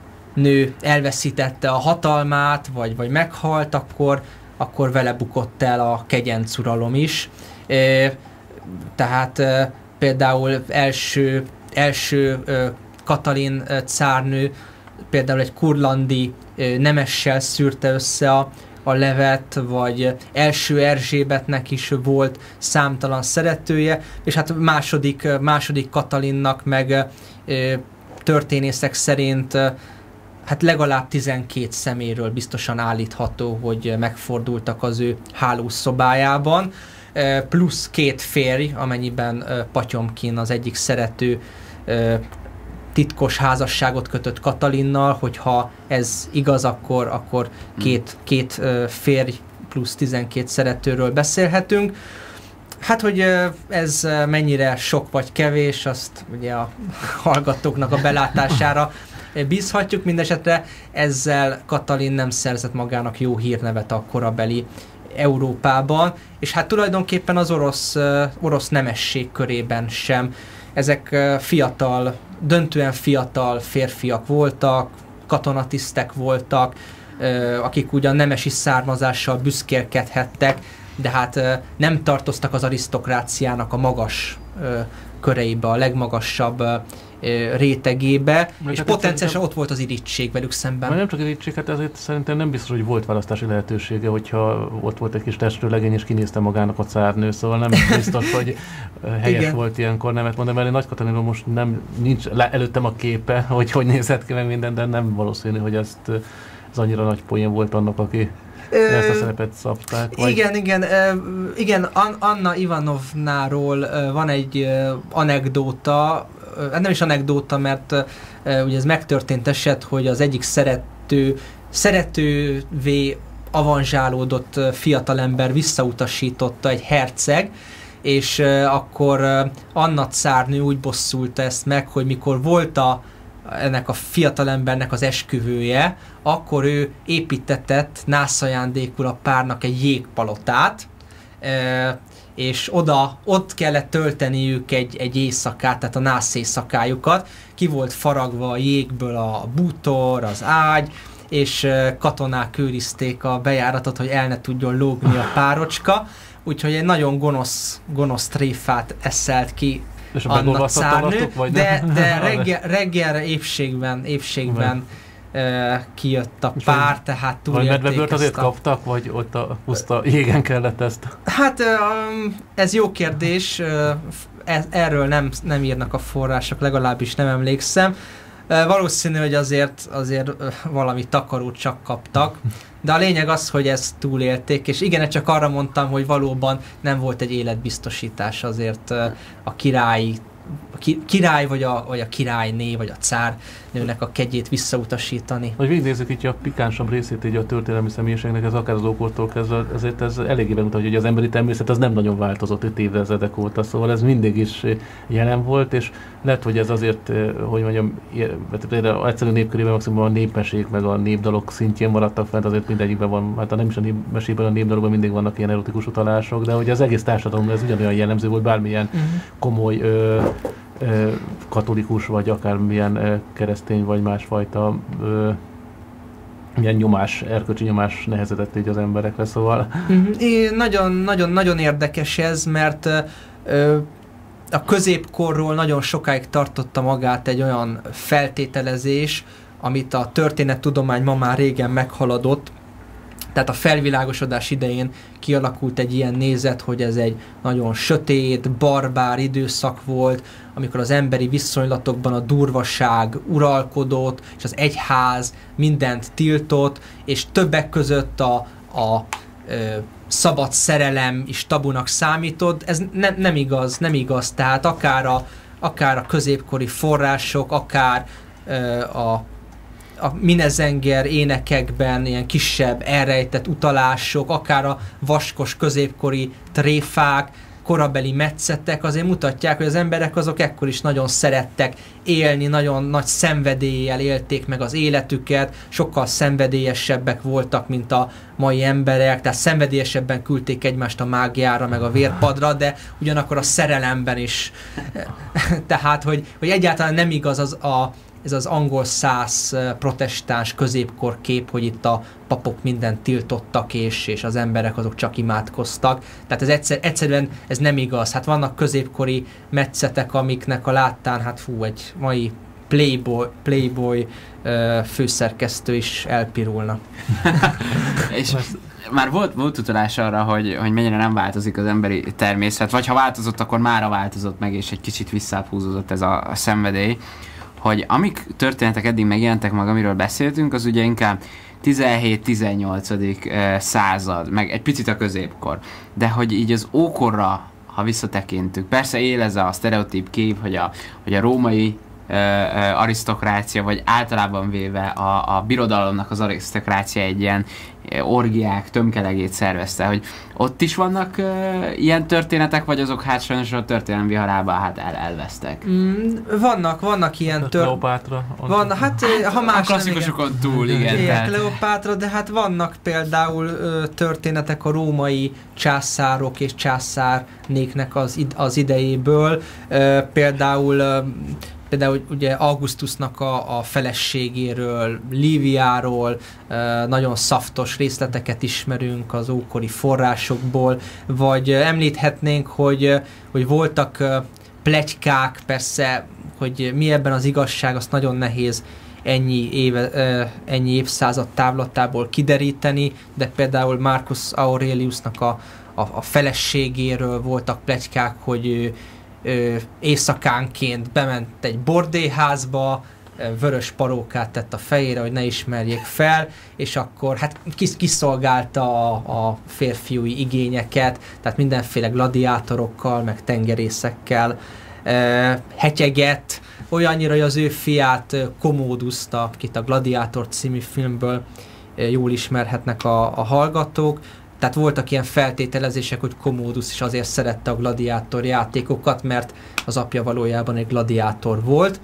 nő elveszítette a hatalmát, vagy, vagy meghalt, akkor akkor vele bukott el a kegyencuralom is. E, tehát e, például első, első e, Katalin e, cárnő például egy kurlandi e, nemessel szűrte össze a, a levet, vagy első Erzsébetnek is volt számtalan szeretője, és hát második, második Katalinnak meg e, történészek szerint e, hát legalább tizenkét szeméről biztosan állítható, hogy megfordultak az ő hálószobájában, plusz két férj, amennyiben Potyomkin, az egyik szerető, titkos házasságot kötött Katalinnal, hogyha ez igaz, akkor, akkor két, két férj plusz tizenkét szeretőről beszélhetünk. Hát, hogy ez mennyire sok vagy kevés, azt ugye a hallgatóknak a belátására bízhatjuk. Mindesetre ezzel Katalin nem szerzett magának jó hírnevet a korabeli Európában, és hát tulajdonképpen az orosz, orosz nemesség körében sem. Ezek fiatal, döntően fiatal férfiak voltak, katonatisztek voltak, akik ugyan nemesi származással büszkélkedhettek, de hát nem tartoztak az arisztokráciának a magas köreibe, a legmagasabb rétegébe, mert és potenciálisan ott volt az irigység velük szemben. Nem csak irigység, hát ezért szerintem nem biztos, hogy volt választási lehetősége, hogyha ott volt egy kis testőlegény és kinézte magának a cárnő, szóval nem biztos, hogy helyes igen. volt ilyenkor nemet mondani, mert én Nagy Katalinról most nem, nincs előttem a képe, hogy hogy nézett ki meg minden, de nem valószínű, hogy ezt, ez annyira nagy poén volt annak, aki ezt a szerepet szabták. Vagy... Igen, igen, igen, Anna Ivanovnáról van egy anekdóta, nem is anekdóta, mert ugye ez megtörtént eset, hogy az egyik szerető, szeretővé avanzsálódott fiatalember visszautasította egy herceg, és akkor Anna cárnő úgy bosszulta ezt meg, hogy mikor volt a ennek a fiatalembernek az esküvője, akkor ő építetett nászajándékul a párnak egy jégpalotát, és oda, ott kellett tölteniük egy, egy éjszakát, tehát a nász éjszakájukat. Ki volt faragva a jégből a bútor, az ágy, és katonák őrizték a bejáratot, hogy el ne tudjon lógni a párocska, úgyhogy egy nagyon gonosz, gonosz tréfát eszelt ki Anna cárnő, de, de reggel, reggelre épségben, épségben uh, kijött a pár, tehát túlélték. Vagy medvebőrt azért a... kaptak, vagy ott a puszta jégen kellett ezt? Hát uh, ez jó kérdés, uh, erről nem, nem írnak a források, legalábbis nem emlékszem. Valószínű, hogy azért, azért valami takarót csak kaptak, de a lényeg az, hogy ezt túlélték, és igen, csak arra mondtam, hogy valóban nem volt egy életbiztosítás azért a királyi a király, vagy a, vagy a királyné, vagy a cárnőnek a kegyét visszautasítani. Hogy végignézzük itt a pikánsabb részét így a történelmi személyiségnek, ez akár az ókortól kezdve, ezért ez eléggé bemutatja, hogy az emberi természet az nem nagyon változott itt évezredek óta, szóval ez mindig is jelen volt, és lehet, hogy ez azért, hogy mondjam, egyszerű népkörében maximum a népmesék meg a népdalok szintjén maradtak fent, azért mindegyikben van, hát nem is a népmesében, a népdalokban mindig vannak ilyen erotikus utalások, de hogy az egész társadalomban ez ugyanolyan jellemző volt, bármilyen uh-huh. komoly ö, ö, katolikus, vagy akármilyen ö, keresztény, vagy másfajta ö, milyen nyomás, erkölcsi nyomás nehezedett így az emberekre, szóval... Nagyon-nagyon-nagyon érdekes ez, mert ö, a középkorról nagyon sokáig tartotta magát egy olyan feltételezés, amit a történettudomány ma már régen meghaladott. Tehát a felvilágosodás idején kialakult egy ilyen nézet, hogy ez egy nagyon sötét, barbár időszak volt, amikor az emberi viszonylatokban a durvaság uralkodott, és az egyház mindent tiltott, és többek között a, a ö, szabad szerelem is tabunak számított. Ez ne, nem igaz, nem igaz. Tehát akár a, akár a középkori források, akár ö, a a Minezenger énekekben ilyen kisebb, elrejtett utalások, akár a vaskos középkori tréfák, korabeli metszetek azért mutatják, hogy az emberek azok ekkor is nagyon szerettek élni, nagyon nagy szenvedéllyel élték meg az életüket, sokkal szenvedélyesebbek voltak, mint a mai emberek, tehát szenvedélyesebben küldték egymást a mágiára, meg a vérpadra, de ugyanakkor a szerelemben is. Tehát, hogy, hogy egyáltalán nem igaz az a ez az angol szász protestáns középkor kép, hogy itt a papok mindent tiltottak, és, és az emberek azok csak imádkoztak. Tehát ez egyszer, egyszerűen ez nem igaz. Hát vannak középkori metszetek, amiknek a láttán, hát fú, egy mai Playboy, Playboy uh, főszerkesztő is elpirulna. És már volt, volt utalás arra, hogy, hogy mennyire nem változik az emberi természet, vagy ha változott, akkor mára változott meg, és egy kicsit visszább ez a, a szenvedély. Hogy amik történetek eddig megjelentek meg, amiről beszéltünk, az ugye inkább tizenhét-tizennyolcadik eh, század, meg egy picit a középkor. De hogy így az ókorra, ha visszatekintünk, persze él ez a sztereotíp kép, hogy a, hogy a római eh, eh, arisztokrácia, vagy általában véve a, a birodalomnak az arisztokrácia egy ilyen orgiák tömkelegét szervezte, hogy ott is vannak uh, ilyen történetek, vagy azok hát sajnos a történelem viharában hát el, elvesztek? Mm, vannak, vannak ilyen történetek. Kleopátra. Van, hát ha más a klasszikusokon túl, igen. Igen, Kleopátra, de hát vannak például ö, történetek a római császárok és császárnéknek az, id- az idejéből. Ö, például ö, Például ugye Augustusnak a, a feleségéről, Líviáról e, nagyon szaftos részleteket ismerünk az ókori forrásokból, vagy e, említhetnénk, hogy, hogy voltak e, pletykák, persze, hogy mi ebben az igazság, azt nagyon nehéz ennyi, éve, e, ennyi évszázad távlatából kideríteni, de például Marcus Aureliusnak a, a, a feleségéről voltak pletykák, hogy Ö, éjszakánként bement egy bordélyházba, vörös parókát tett a fejére, hogy ne ismerjék fel, és akkor hát kis, kiszolgálta a, a férfiúi igényeket, tehát mindenféle gladiátorokkal, meg tengerészekkel ö, hetyegett, olyannyira, hogy az ő fiát Commodust, akit a Gladiátor című filmből jól ismerhetnek a, a hallgatók. Tehát voltak ilyen feltételezések, hogy Commodus is azért szerette a gladiátor játékokat, mert az apja valójában egy gladiátor volt.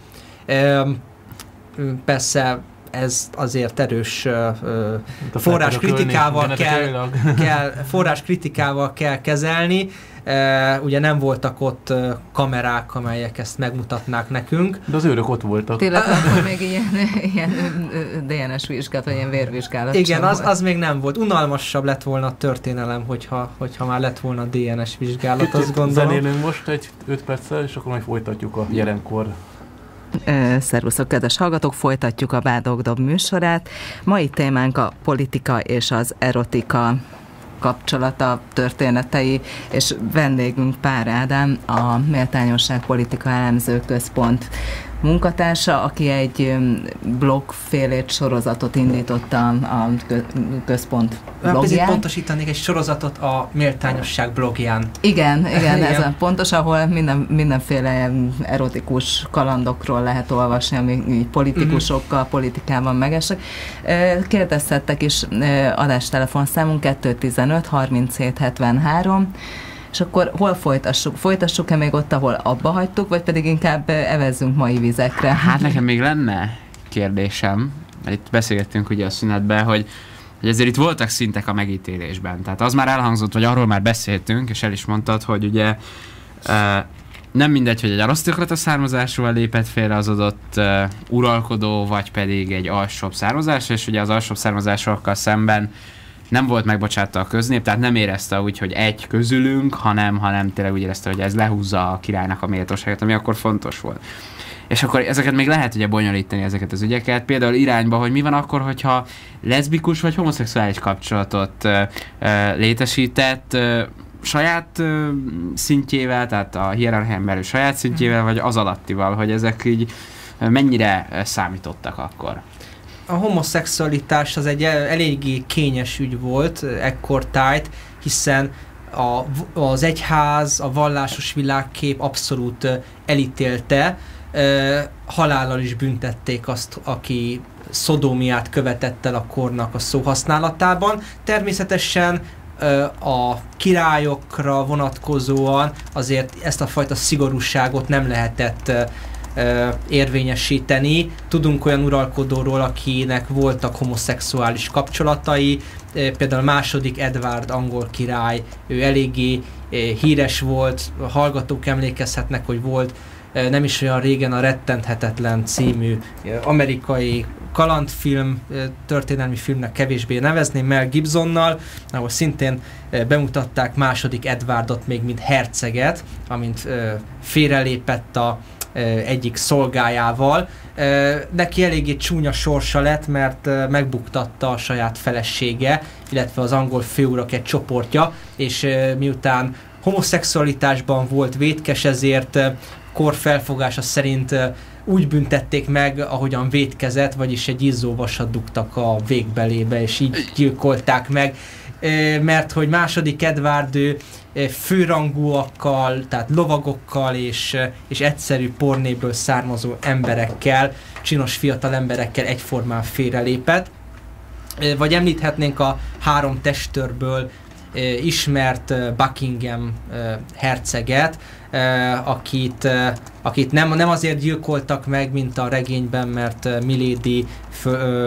Persze ez azért erős forrás kritikával kell, kell, forrás kritikával kell kezelni. Uh, ugye nem voltak ott uh, kamerák, amelyek ezt megmutatnák nekünk. De az őrök ott voltak. Tényleg akkor még ilyen, ilyen dé en es vizsgálat, vagy ilyen vérvizsgálat. Igen, az, az még nem volt. Unalmasabb lett volna a történelem, hogyha, hogyha már lett volna dé en es vizsgálat, Kicsit azt gondolom. Zenélünk most egy öt perccel, és akkor majd folytatjuk a jelenkor. Szervuszok, kedves hallgatók, folytatjuk a Bádogdob műsorát. Mai témánk a politika és az erotika kapcsolata, történetei, és vendégünk Pár Ádám, a Méltányosság Politika Elemző Központ munkatársa, aki egy blogfélét sorozatot indította a központ blogján. Pontosítanék egy sorozatot a Méltányosság blogján. Igen, igen, ez a pontos, ahol minden, mindenféle erotikus kalandokról lehet olvasni, ami így politikusokkal, uh-huh. politikában megesek. Kérdezhettek is, adástelefonszámunk kettő tizenöt harminchét hetvenhárom, és akkor hol folytassuk? Folytassuk-e még ott, ahol abba hagytuk, vagy pedig inkább evezzünk mai vizekre? Hát nekem még lenne kérdésem, mert itt beszélgettünk ugye a szünetben, hogy, hogy ezért itt voltak szintek a megítélésben. Tehát az már elhangzott, vagy arról már beszéltünk, és el is mondtad, hogy ugye e, nem mindegy, hogy egy arisztokrata származásról lépett félre az adott e, uralkodó, vagy pedig egy alsóbb származás, és ugye az alsóbb származásokkal szemben nem volt megbocsátta a köznép, tehát nem érezte úgy, hogy egy közülünk, hanem, hanem tényleg úgy érezte, hogy ez lehúzza a királynak a méltóságát, ami akkor fontos volt. És akkor ezeket még lehet ugye bonyolítani, ezeket az ügyeket, például irányba, hogy mi van akkor, hogyha leszbikus vagy homoszexuális kapcsolatot ö, ö, létesített ö, saját ö, szintjével, tehát a hierarchián belül saját szintjével, vagy az alattival, hogy ezek így mennyire számítottak akkor. A homoszexualitás az egy eléggé kényes ügy volt ekkortájt, hiszen a, az egyház, a vallásos világkép abszolút elítélte, halállal is büntették azt, aki szodómiát követett el a kornak a szóhasználatában. Természetesen a királyokra vonatkozóan azért ezt a fajta szigorúságot nem lehetett érvényesíteni. Tudunk olyan uralkodóról, akinek voltak homoszexuális kapcsolatai, például a második Edward angol király, ő eléggé híres volt, a hallgatók emlékezhetnek, hogy volt nem is olyan régen a Rettenthetetlen című amerikai kalandfilm, történelmi filmnek kevésbé nevezném, Mel Gibsonnal, ahol szintén bemutatták második Edwardot még mint herceget, amint félrelépett a egyik szolgájával. Neki eléggé csúnya sorsa lett, mert megbuktatta a saját felesége, illetve az angol főurak egy csoportja, és miután homoszexualitásban volt vétkes, ezért kor felfogása szerint úgy büntették meg, ahogyan vétkezett, vagyis egy izzóvasat dugtak a végbelébe, és így gyilkolták meg, mert hogy második Edward ő főrangúakkal, tehát lovagokkal és, és egyszerű pornéből származó emberekkel, csinos fiatal emberekkel egyformán félrelépett. Vagy említhetnénk a három testőrből ismert Buckingham herceget, akit, akit nem, nem azért gyilkoltak meg, mint a regényben, mert Milady fö,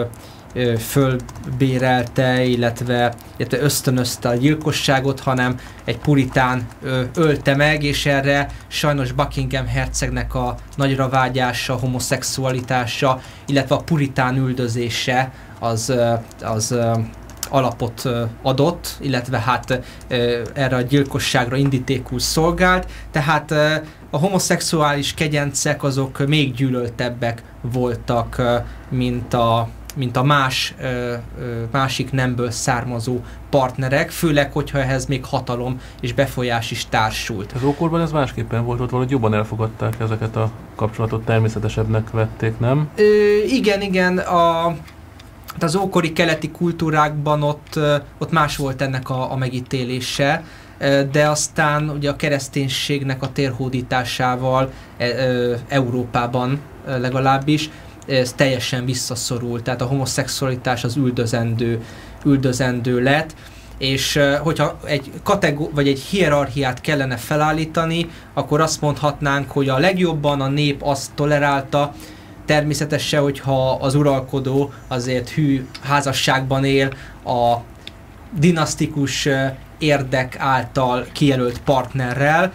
fölbérelte, illetve, illetve ösztönözte a gyilkosságot, hanem egy puritán ö, ölte meg, és erre sajnos Buckingham hercegnek a nagyra vágyása, homoszexualitása, illetve a puritán üldözése az, az alapot adott, illetve hát erre a gyilkosságra indítékul szolgált, tehát a homoszexuális kegyencek azok még gyűlöltebbek voltak, mint a mint a más, ö, ö, másik nemből származó partnerek, főleg, hogyha ehhez még hatalom és befolyás is társult. Az ókorban ez másképpen volt, ott valahogy jobban elfogadták ezeket a kapcsolatot, természetesebbnek vették, nem? Ö, igen, igen, a, az ókori keleti kultúrákban ott, ott más volt ennek a, a megítélése, de aztán ugye a kereszténységnek a térhódításával e, e, Európában legalábbis ez teljesen visszaszorult, tehát a homoszexualitás az üldözendő, üldözendő lett, és hogyha egy kategóri- vagy egy hierarchiát kellene felállítani, akkor azt mondhatnánk, hogy a legjobban a nép azt tolerálta, természetesen, hogyha az uralkodó azért hű házasságban él a dinasztikus érdek által kijelölt partnerrel.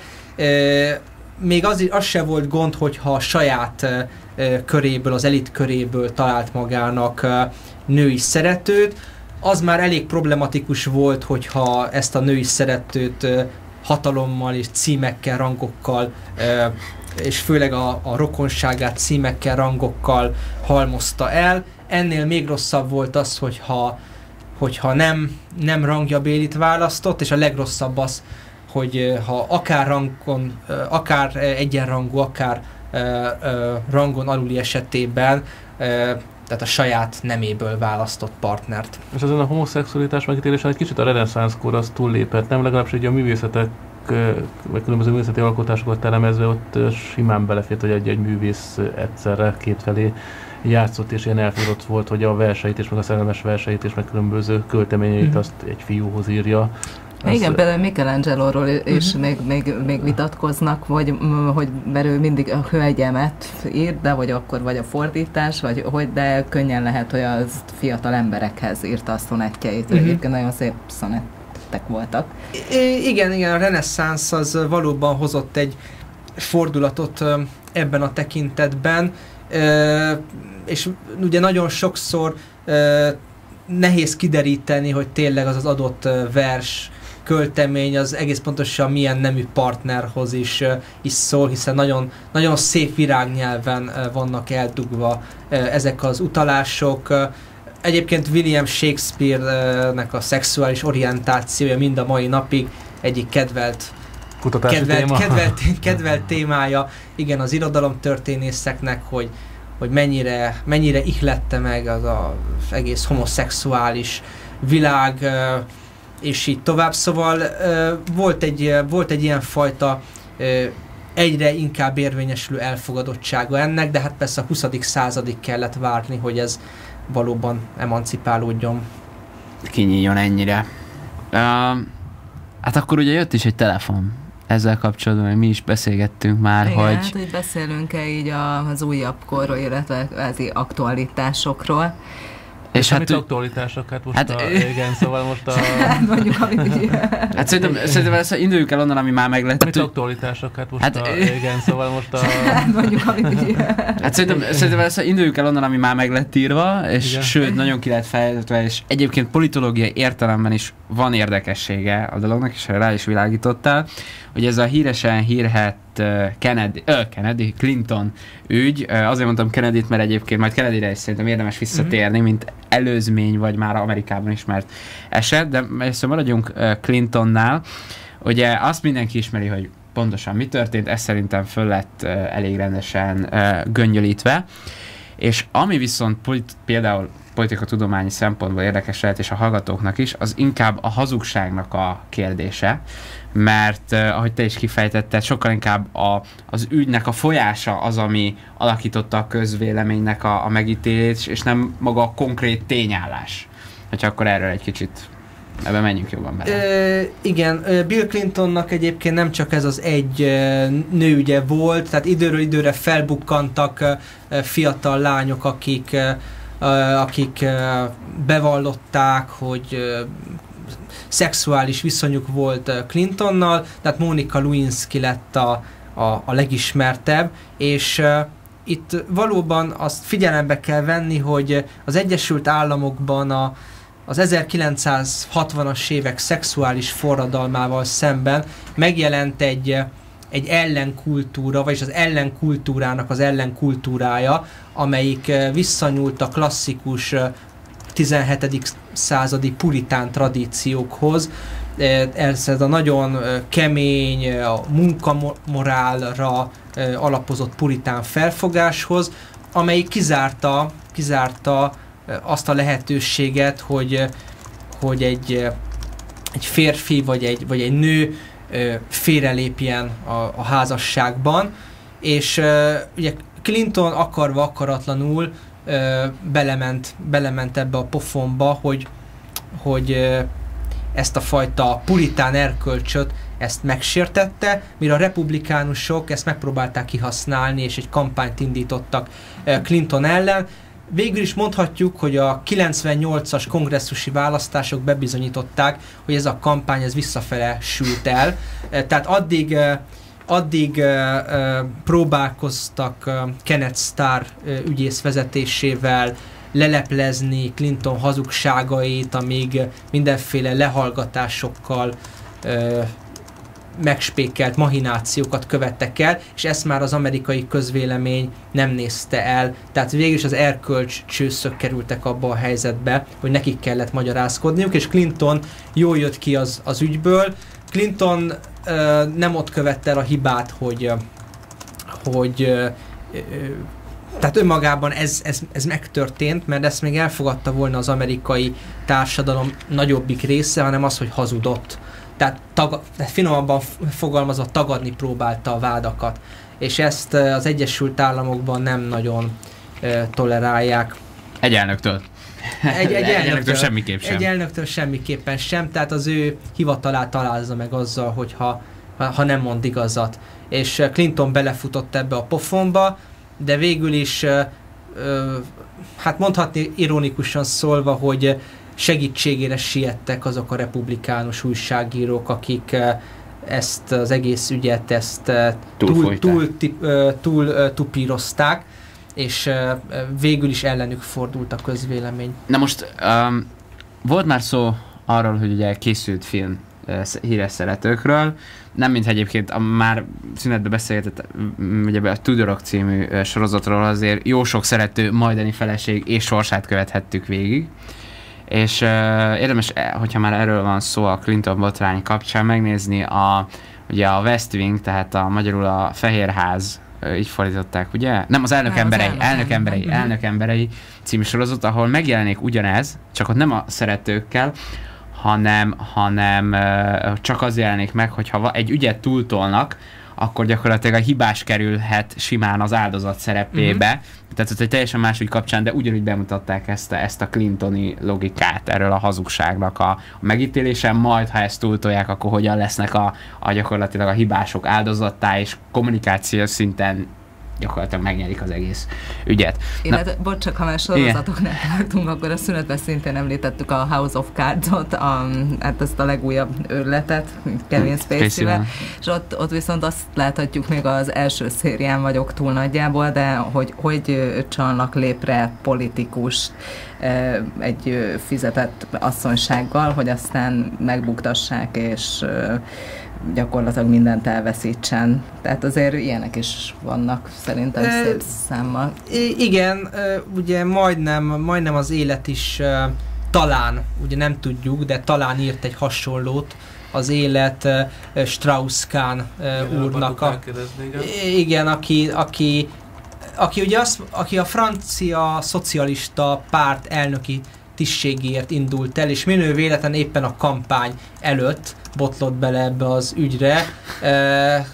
Még az, az se volt gond, hogyha a saját köréből, az elit köréből talált magának női szeretőt. Az már elég problematikus volt, hogyha ezt a női szeretőt hatalommal és címekkel, rangokkal, és főleg a, a rokonságát címekkel, rangokkal halmozta el. Ennél még rosszabb volt az, hogyha, hogyha nem, nem rangjabélit választott, és a legrosszabb az, hogy ha akár rangon, akár egyenrangú, akár ö, ö, rangon aluli esetében ö, tehát a saját neméből választott partnert. És ezen a homoszexualitás megítélésen egy kicsit a reneszánszkor az túllépett, nem? Legalábbis így a művészetek, vagy különböző művészeti alkotásokat elemezve ott simán belefért, hogy egy-egy művész egyszerre kétfelé játszott, és ilyen elfordult volt, hogy a verseit és meg a szerelmes verseit és meg különböző költeményeit mm-hmm. azt egy fiúhoz írja. Az igen, például Michelangelo-ról is uh-huh. még, még, még vitatkoznak, hogy, hogy mert ő mindig a hölgyemet írt, de vagy akkor vagy a fordítás, vagy hogy, de könnyen lehet, hogy az fiatal emberekhez írta a szonettjeit. Uh-huh. Egyébként nagyon szép szonettek voltak. I- igen, igen, a reneszánsz az valóban hozott egy fordulatot ebben a tekintetben, és ugye nagyon sokszor nehéz kideríteni, hogy tényleg az az adott vers, költemény az egész pontosan milyen nemű partnerhoz is, is szól, hiszen nagyon, nagyon szép virágnyelven vannak eldugva ezek az utalások. Egyébként William Shakespeare-nek a szexuális orientációja mind a mai napig egyik kedvelt kedvelt, kedvelt, kedvelt témája, igen, az irodalomtörténészeknek, hogy, hogy mennyire, mennyire ihlette meg az, az egész homoszexuális világ, és így tovább. Szóval volt egy, volt egy ilyen fajta egyre inkább érvényesülő elfogadottsága ennek, de hát persze a huszadik századig kellett várni, hogy ez valóban emancipálódjon. Kinyíljon ennyire. Uh, hát akkor ugye jött is egy telefon ezzel kapcsolatban, hogy mi is beszélgettünk már, igen, hogy... hát, hogy beszélünk-e így az újabb korról, illetve az aktualitásokról. És hát mit aktualitások? Hát most hát, a, igen, szóval most a... mondjuk, amit... Hát szerintem, szerintem ezt induljunk el onnan, ami már meg lett. Mit aktualitások? Hát most hát, a... Igen, szóval most a... mondjuk, amit... Hát szerintem, szerintem ezt induljunk el onnan, ami már meg lett írva, és igen. Sőt, nagyon ki lett fejlesztve, és egyébként politológiai értelemben is van érdekessége a dolognak, és rá is világítottál, hogy ez a híresen hírhett Kennedy, ö, Kennedy, Clinton ügy, azért mondtam Kennedyt, mert egyébként majd Kennedyre is szerintem érdemes visszatérni, mm-hmm. mint előzmény, vagy már Amerikában ismert eset, de szóval maradjunk Clintonnál. Ugye azt mindenki ismeri, hogy pontosan mi történt, ez szerintem föl lett elég rendesen göngyölítve, és ami viszont polit- például politikatudományi szempontból érdekes lehet, és a hallgatóknak is, az inkább a hazugságnak a kérdése, mert uh, ahogy te is kifejtetted, sokkal inkább a, az ügynek a folyása az, ami alakította a közvéleménynek a, a megítélést, és nem maga a konkrét tényállás. Hogyha akkor erről egy kicsit ebben menjünk jobban bele. E, igen, Bill Clintonnak egyébként nem csak ez az egy nőügye volt, tehát időről időre felbukkantak fiatal lányok, akik, akik bevallották, hogy szexuális viszonyuk volt Clintonnal, tehát Monica Lewinsky lett a, a, a legismertebb, és uh, itt valóban azt figyelembe kell venni, hogy az Egyesült Államokban a, az ezerkilencszázhatvanas évek szexuális forradalmával szemben megjelent egy, egy ellenkultúra, vagyis az ellenkultúrának az ellenkultúrája, amelyik visszanyúlt a klasszikus tizenhetedik századi puritán tradíciókhoz. Ez a nagyon kemény, a munkamorálra alapozott puritán felfogáshoz, amelyik kizárta, kizárta azt a lehetőséget, hogy, hogy egy, egy férfi vagy egy, vagy egy nő félrelépjen a, a házasságban, és ugye Clinton akarva akaratlanul Ö, belement, belement ebbe a pofonba, hogy, hogy ö, ezt a fajta puritán erkölcsöt ezt megsértette, mire a republikánusok ezt megpróbálták kihasználni, és egy kampányt indítottak ö, Clinton ellen. Végül is mondhatjuk, hogy a kilencvennyolcas kongresszusi választások bebizonyították, hogy ez a kampány ez visszafele sült el. Ö, tehát addig ö, Addig uh, uh, próbálkoztak uh, Kenneth Starr uh, ügyész vezetésével leleplezni Clinton hazugságait, amíg mindenféle lehallgatásokkal uh, megspékelt mahinációkat követtek el, és ezt már az amerikai közvélemény nem nézte el. Tehát végül is az erkölcs csőszök kerültek abba a helyzetbe, hogy nekik kellett magyarázkodniuk, és Clinton jól jött ki az, az ügyből. Clinton uh, nem ott követte el a hibát, hogy, uh, hogy ö, ö, tehát önmagában ez, ez, ez megtörtént, mert ezt még elfogadta volna az amerikai társadalom nagyobbik része, hanem az, hogy hazudott. Tehát, taga, tehát finomabban fogalmazott, tagadni próbálta a vádakat. És ezt az Egyesült Államokban nem nagyon uh, tolerálják. Egy elnöktől. Egy, egy, elnöktől, elnöktől semmiképp sem. Egy elnöktől semmiképpen sem, tehát az ő hivatalát alázza meg azzal, hogyha ha, ha nem mond igazat. És Clinton belefutott ebbe a pofonba, de végül is, uh, uh, hát mondhatni ironikusan szólva, hogy segítségére siettek azok a republikánus újságírók, akik uh, ezt az egész ügyet ezt uh, túl, túl, túl, túl uh, tupírozták, és uh, végül is ellenük fordult a közvélemény. Na most um, volt már szó arról, hogy ugye készült film uh, híres szeretőkről, nem mint egyébként a már szünetben beszélgetett ugye a Tudorok című uh, sorozatról azért jó sok szerető majdani feleség és sorsát követhettük végig. És uh, érdemes, hogyha már erről van szó a Clinton botrány kapcsán, megnézni a, ugye a West Wing, tehát a magyarul a Fehérház, uh, így fordították, ugye? Nem, az elnök nem, emberei, az elnök, elnök emberei, elnök, elnök emberei című sorozat, ahol megjelenik ugyanez, csak ott nem a szeretőkkel, hanem, hanem uh, csak az jelenik meg, hogyha egy ügyet túltolnak, akkor gyakorlatilag a hibás kerülhet simán az áldozat szerepébe. Uh-huh. Tehát ez egy teljesen máshogy kapcsán, de ugyanúgy bemutatták ezt a, ezt a Clintoni logikát erről a hazugságnak a, a megítélésen, majd ha ezt túltolják, akkor hogyan lesznek a, a gyakorlatilag a hibások áldozattá, és kommunikációs szinten gyakorlatilag megnyerik az egész ügyet. Illetve, bocs, csak ha már sorozatoknál tartunk, akkor a szünetben szintén említettük a House of Cards-ot, a, hát ezt a legújabb őrületet, Kevin Spacey-vel, és ott, ott viszont azt láthatjuk még az első szérián vagyok túl nagyjából, de hogy, hogy csalnak lépre politikus egy fizetett asszonysággal, hogy aztán megbuktassák, és gyakorlatilag mindent elveszítsen. Tehát azért ilyenek is vannak szerintem e, szép számmal. Igen, ugye majdnem, majdnem az élet is talán, ugye nem tudjuk, de talán írt egy hasonlót az élet Strauss-Kahn úrnak. A, igen, aki, aki, aki ugye azt, aki a francia szocialista párt elnöki tisztségért indult el, és minő véletlen éppen a kampány előtt botlott bele ebbe az ügyre. E,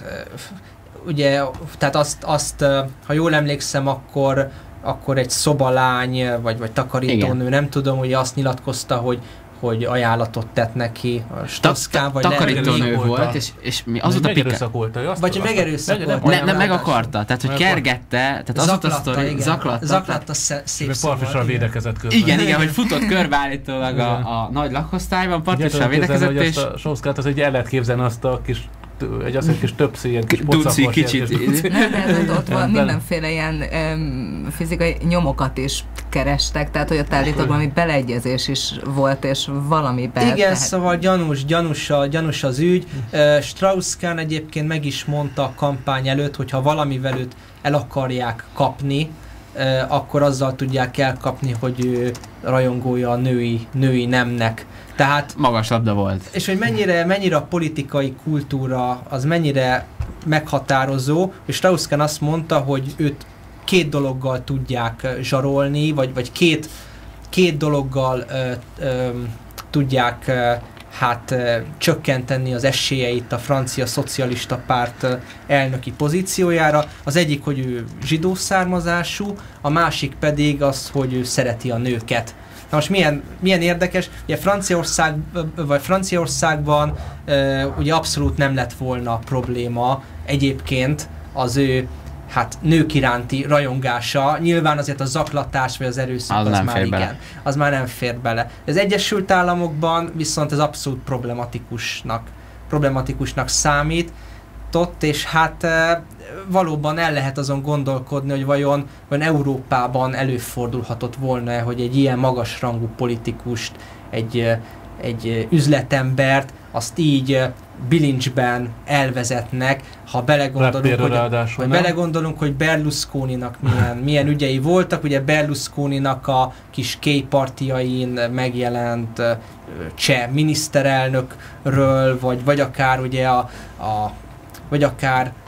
ugye, tehát azt, azt, ha jól emlékszem, akkor, akkor egy szobalány, vagy, vagy takarítónő, igen, nem tudom, hogy azt nyilatkozta, hogy hogy ajánlatot tett neki a Strauss-Kahn, vagy takarítónő volt, és, és mi az ott a megerőszakolta. Vagy hogy megerőszakolta. Ne, nem, meg akarta, tehát hogy kergette, tehát az ott a sztori, zaklatta. Zaklatta szép szóval. Parfisral védekezett közben. Igen, igen, hogy futott körbeállítólag a, a nagy lakosztályban, parfisral védekezett, és... A Strauss-Kahnt az egy el lehet képzelni azt a kis egy azt egy kis több szél, kis Duci kicsit. Nem, de ott van mindenféle ilyen um, fizikai nyomokat is kerestek, tehát hogy ott állítólag valami beleegyezés is volt, és valamiben... Igen, tehát... szóval gyanús, gyanús, a, gyanús az ügy. Uh, Strauss-Kahn egyébként meg is mondta a kampány előtt, hogy ha valamivel őt el akarják kapni, uh, akkor azzal tudják elkapni, hogy ő rajongója a női, női nemnek. Tehát, magas labda volt. És hogy mennyire, mennyire a politikai kultúra az mennyire meghatározó, és Strauss-Kahn azt mondta, hogy őt két dologgal tudják zsarolni, vagy, vagy két, két dologgal ö, ö, tudják ö, hát ö, csökkenteni az esélyeit a francia szocialista párt ö, elnöki pozíciójára. Az egyik, hogy ő zsidó származású, a másik pedig az, hogy ő szereti a nőket. Na most milyen, milyen érdekes, ugye Franciaország, vagy Franciaországban e, ugye abszolút nem lett volna probléma egyébként az ő hát nők iránti rajongása. Nyilván azért a zaklatás vagy az erőszak az, az már igen. Az már nem fér bele. Az Egyesült Államokban viszont ez abszolút problematikusnak, problematikusnak számít. Ott, és hát e, valóban el lehet azon gondolkodni, hogy vajon, vajon Európában előfordulhatott volna, hogy egy ilyen magasrangú politikust, egy, egy üzletembert, azt így bilincsben elvezetnek, ha belegondolunk, hogy, hogy, belegondolunk, hogy Berlusconinak milyen, milyen ügyei voltak, ugye Berlusconinak a kis K-partiain megjelent cseh miniszterelnökről, vagy, vagy akár ugye a, a vagy akár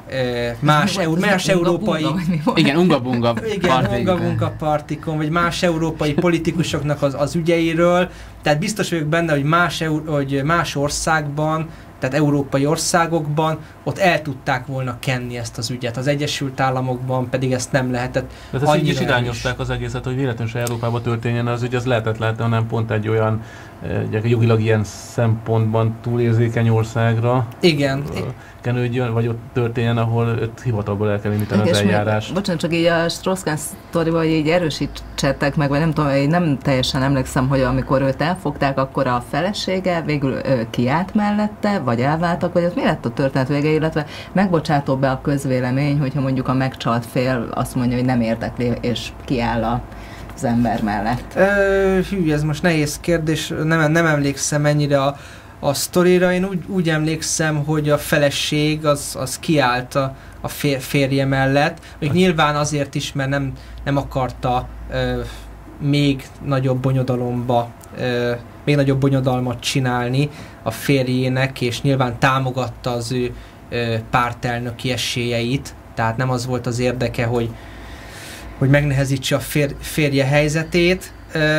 más, volt, eu, más unga, európai... bunga, Igen, unga-bunga Igen, unga-bunga partikon, vagy más európai politikusoknak az, az ügyeiről. Tehát biztos vagyok benne, hogy más, hogy más országban, tehát európai országokban ott el tudták volna kenni ezt az ügyet. Az Egyesült Államokban pedig ezt nem lehetett. De ezt így is irányozták az egészet, hogy véletlenül Európában történjen az ügy, az lehetett látni, hanem pont egy olyan egy jogilag ilyen szempontban túlérzékeny országra igen. kenődjön, vagy ott történjen, ahol ott hivatalból el kell indítani az eljárás. Még, bocsánat, csak így a Strauss-Kahn sztorival így erősítsettek meg, vagy nem tudom, én nem teljesen emlékszem, hogy amikor őt elfogták, akkor a felesége végül ő, kiállt mellette, vagy elváltak, vagy az mi lett a történet vége, illetve megbocsátó be a közvélemény, hogyha mondjuk a megcsalt fél azt mondja, hogy nem érdekli, és kiáll a az ember mellett. Ö, hű, ez most nehéz kérdés, nem, nem emlékszem ennyire a, a sztorira. Én úgy, úgy emlékszem, hogy a feleség az, az kiállt a, a fér, férje mellett, még nyilván azért is, mert nem, nem akarta ö, még nagyobb bonyodalomba, ö, még nagyobb bonyodalmat csinálni a férjének, és nyilván támogatta az ő ö, pártelnöki esélyeit, tehát nem az volt az érdeke, hogy hogy megnehezítse a fér, férje helyzetét,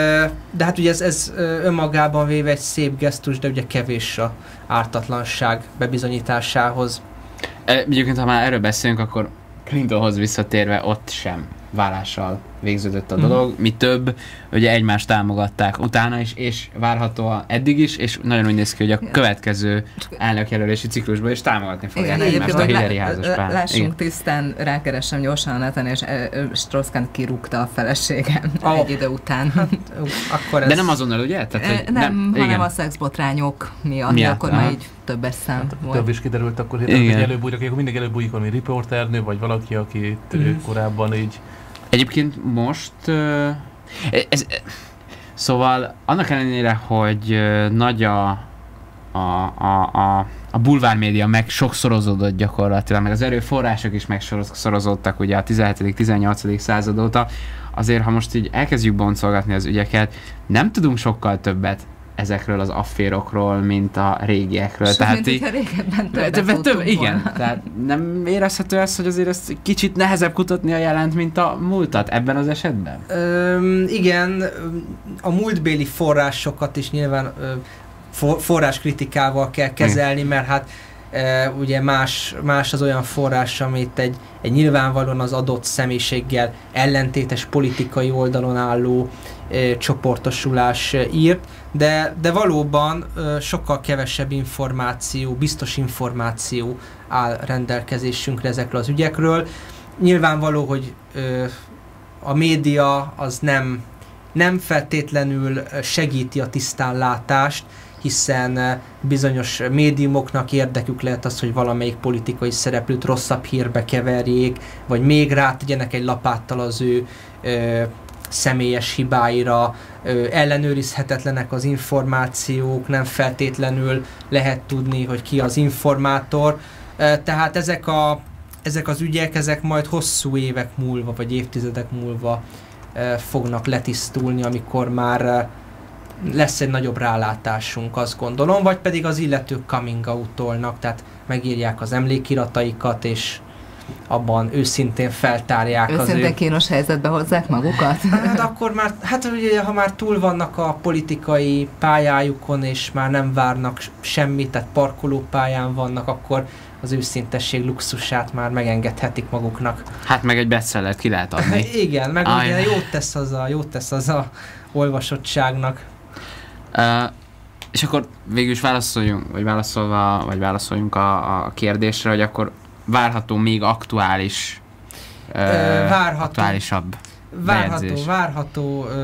de hát ugye ez, ez önmagában véve egy szép gesztus, de ugye kevés a ártatlanság bebizonyításához. Egyébként, ha már erről beszélünk, akkor Clintonhoz visszatérve ott sem vállással végződött a dolog. Mm. Mi több, ugye egymást támogatták utána is, és várhatóan eddig is, és nagyon úgy néz ki, hogy a következő elnökjelölési ciklusban is támogatni fogják egymást a Hillary házas pár. Lássunk igen. Tisztán, rákeresem gyorsan a neten, és Strauss-Kahn kirúgta a feleségem oh. egy idő után. Hát, akkor ez... De nem azonnal, ugye? Tehát, hogy nem, nem, hanem igen. a szexbotrányok miatt, miatt akkor már így többes szám hát, volt. Több is kiderült akkor, hogy előbb akkor mindig előbb valami riporternő, vagy valaki, aki mm. korábban így. Egyébként most, uh, ez, szóval annak ellenére, hogy uh, nagy a, a, a, a, a bulvármédia meg sokszorozódott gyakorlatilag, meg az erőforrások is megsorozódtak ugye a tizenhetedik-tizennyolcadik század óta, azért ha most így elkezdjük boncolgatni az ügyeket, nem tudunk sokkal többet ezekről az afférokról, mint a régiekről. Sok, tehát mint így, régebben többet több, igen, tehát nem érezhető ez, hogy azért ezt kicsit nehezebb kutatni a jelent, mint a múltat ebben az esetben? Ö, igen, a múltbéli forrásokat is nyilván ö, for, forráskritikával kell kezelni, mert hát ö, ugye más, más az olyan forrás, amit egy, egy nyilvánvalóan az adott személyiséggel ellentétes politikai oldalon álló ö, csoportosulás ö, írt, de, de valóban ö, sokkal kevesebb információ, biztos információ áll rendelkezésünkre ezekről az ügyekről. Nyilvánvaló, hogy ö, a média az nem, nem feltétlenül segíti a tisztánlátást, hiszen bizonyos médiumoknak érdekük lehet az, hogy valamelyik politikai szereplőt rosszabb hírbe keverjék, vagy még rátegyenek egy lapáttal az ő ö, személyes hibáira, ö, ellenőrizhetetlenek az információk, nem feltétlenül lehet tudni, hogy ki az informátor. Ö, tehát ezek, a, ezek az ügyek, ezek majd hosszú évek múlva, vagy évtizedek múlva ö, fognak letisztulni, amikor már ö, lesz egy nagyobb rálátásunk, azt gondolom, vagy pedig az illetők coming out-olnak, tehát megírják az emlékirataikat, és abban őszintén feltárják őszintén az ő... Őszintén kínos helyzetbe hozzák magukat? Hát akkor már, hát ugye, ha már túl vannak a politikai pályájukon, és már nem várnak semmit, tehát parkolópályán vannak, akkor az őszintesség luxusát már megengedhetik maguknak. Hát meg egy bestseller ki lehet adni. Igen, meg ah, ugye jót tesz az a, jót tesz az a olvasottságnak. Uh, és akkor végül is válaszoljunk, vagy válaszolva, vagy válaszoljunk a, a kérdésre, hogy akkor várható még aktuális, uh, várható, aktuálisabb várható, bejegyzés. Várható, uh,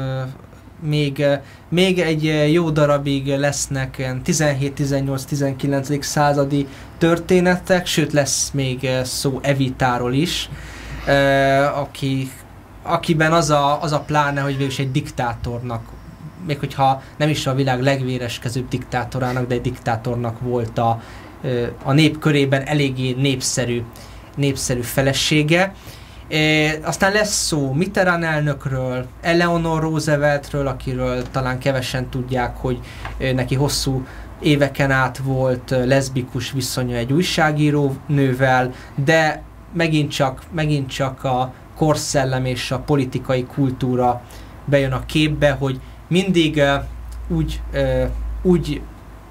még, uh, még egy jó darabig lesznek tizenhét, tizennyolc, tizenkilencedik századi történetek, sőt lesz még szó Evitáról is, uh, aki, akiben az a, az a pláne, hogy végülis egy diktátornak, még hogyha nem is a világ legvéreskezőbb diktátorának, de egy diktátornak volt a, a nép körében eléggé népszerű, népszerű felesége, É, aztán lesz szó Mitterrand elnökről, Eleanor Rooseveltről, akiről talán kevesen tudják, hogy neki hosszú éveken át volt leszbikus viszonya egy újságíró nővel, de megint csak, megint csak a korszellem és a politikai kultúra bejön a képbe, hogy mindig uh, úgy, uh, úgy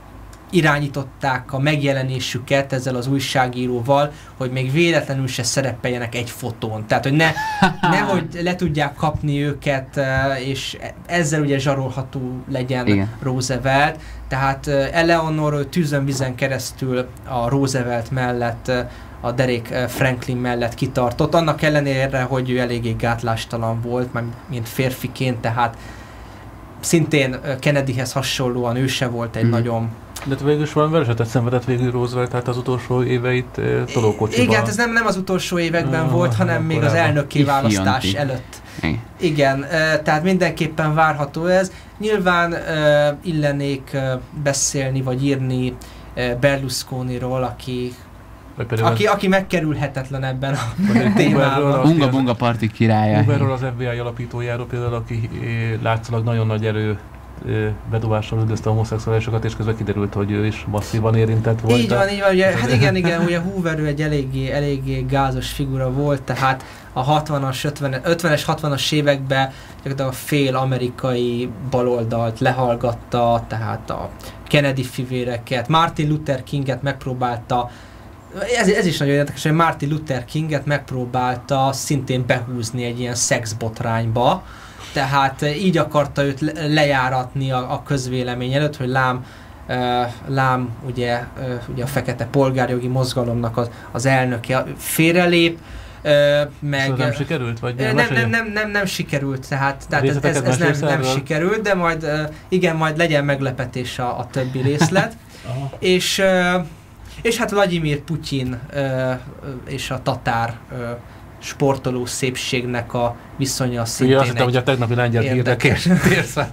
irányították a megjelenésüket ezzel az újságíróval, hogy még véletlenül se szerepeljenek egy fotón. Tehát, hogy ne, nehogy le tudják kapni őket, és ezzel ugye zsarolható legyen Igen. Roosevelt. Tehát Eleanor tűzön-vizen keresztül a Roosevelt mellett, a Derek Franklin mellett kitartott, annak ellenére, hogy ő eléggé gátlástalan volt, mint férfiként, tehát szintén Kennedyhez hasonlóan ő se volt egy mm. nagyon... De végül is valami veresetet szenvedett végül Roosevelt, tehát az utolsó éveit e, tolókocsiban. Igen, ez nem, nem az utolsó években ah, volt, hanem még az elnöki választás előtt. Igen. Igen, tehát mindenképpen várható ez. Nyilván uh, illenék uh, beszélni vagy írni uh, Berlusconiról, aki Aki, aki megkerülhetetlen ebben a témában. Bunga Bunga parti királya. Hooverről, az ef bé i alapítójáról például, aki látszólag nagyon nagy erő bedobással üldözte a homoszexuálisokat, és közben kiderült, hogy ő is masszívan érintett volt. Így van, így van. Ugye, hát igen, igen, ugye Hoover egy eléggé, eléggé gázos figura volt, tehát a hatvanas, ötvenes, hatvanas években a fél amerikai baloldalt lehallgatta, tehát a Kennedy fivéreket, Martin Luther Kinget megpróbálta. Ez, ez is nagyon érdekes, hogy Martin Luther Kinget megpróbálta szintén behúzni egy ilyen szexbotrányba, tehát így akarta őt lejáratni a, a közvélemény előtt, hogy lám, uh, lám ugye, uh, ugye a fekete polgárjogi mozgalomnak az, az elnöke félrelép, uh, meg... Szóval nem sikerült? Vagy nem, nem, nem, nem, nem, nem sikerült, tehát, tehát ez, ez, ez nem, nem sikerült, de majd uh, igen, majd legyen meglepetés a, a többi részlet. és, uh, és hát Vladimir Putyin uh, és a tatár uh, sportoló szépségnek a viszonya szintén. Ja, azt hittem, hogy a tegnapi lengyel érdekes térszám.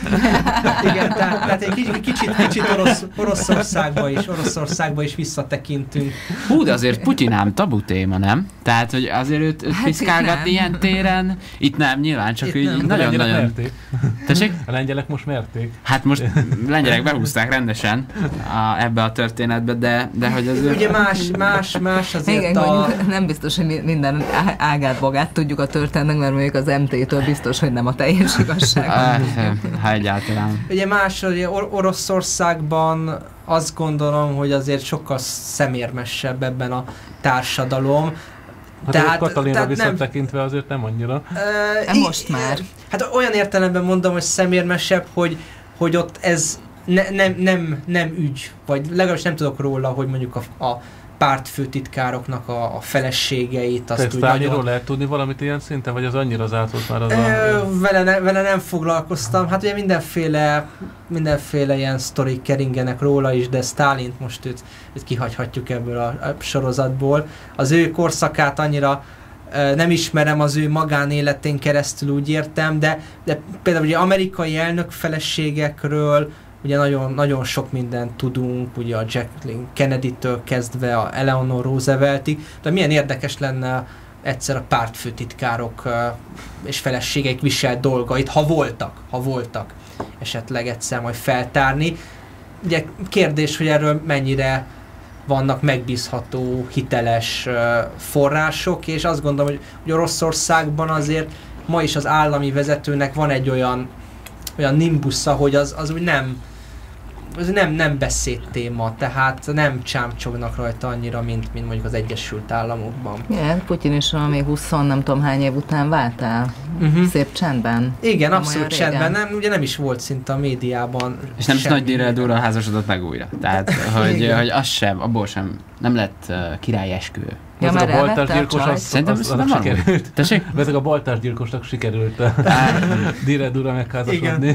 Igen, tehát, tehát egy kicsit, kicsit, kicsit orosz, Oroszországba is, Oroszországba is visszatekintünk. Hú, de azért Putyin ám tabu téma, nem? Tehát, hogy azért őt, őt hát piszkálgatni ilyen téren, itt nem, nyilván, csak így nagyon-nagyon... Tessék? A lengyelek most merték. Hát most lengyelek behúzták rendesen a, ebbe a történetbe, de, de hogy az... Ugye más, más, más azért igen, a... nem biztos, hogy minden ágát, bogát tudjuk a történetnek, mert mondjuk az em té-től biztos, hogy nem a teljes igazság. Ha egyáltalán. Ugye más, ugye Or- Oroszországban azt gondolom, hogy azért sokkal szemérmesebb ebben a társadalom. Hát tehát, Katalinra visszatekintve azért nem annyira. E, most í- már. Hát olyan értelemben mondom, hogy szemérmesebb, hogy, hogy ott ez ne, nem, nem, nem ügy, vagy legalábbis nem tudok róla, hogy mondjuk a, a pártfőtitkároknak a, a feleségeit. Azt úgy nagyon... lehet tudni valamit ilyen szinten, vagy az annyira zárt már az Ö, a... vele, ne, vele nem foglalkoztam. Hát ugye mindenféle, mindenféle ilyen sztorik keringenek róla is, de Sztálint most őt, őt kihagyhatjuk ebből a, a sorozatból. Az ő korszakát annyira ö, nem ismerem, az ő magánéletén keresztül úgy értem, de, de például ugye amerikai elnök feleségekről ugye nagyon, nagyon sok mindent tudunk, ugye a Jacqueline Kennedy-től kezdve a Eleanor Rooseveltig, de milyen érdekes lenne egyszer a pártfőtitkárok uh, és feleségeik viselt dolgait, ha voltak, ha voltak, esetleg egyszer majd feltárni. Ugye kérdés, hogy erről mennyire vannak megbízható, hiteles uh, források, és azt gondolom, hogy, hogy Oroszországban azért ma is az állami vezetőnek van egy olyan olyan nimbusza, hogy az, az úgy nem az nem, nem beszédtéma, tehát nem csámcsognak rajta annyira, mint, mint mondjuk az Egyesült Államokban. Igen, Putyin is valami húsz nem tudom hány év után vált el. Uh-huh. Szép csendben. Igen, nem abszolút csendben. Nem, ugye nem is volt szinte a médiában. És nem is Nagy Díredúra házasodott meg újra. Tehát, hogy, hogy az sem, abból sem nem lett uh, király esküvő. Ja, ezek a baltásgyilkos az, Szerintem az, az, az sikerült. Tessék? Ezek a baltásgyilkosnak sikerült Díredúra megházasodni.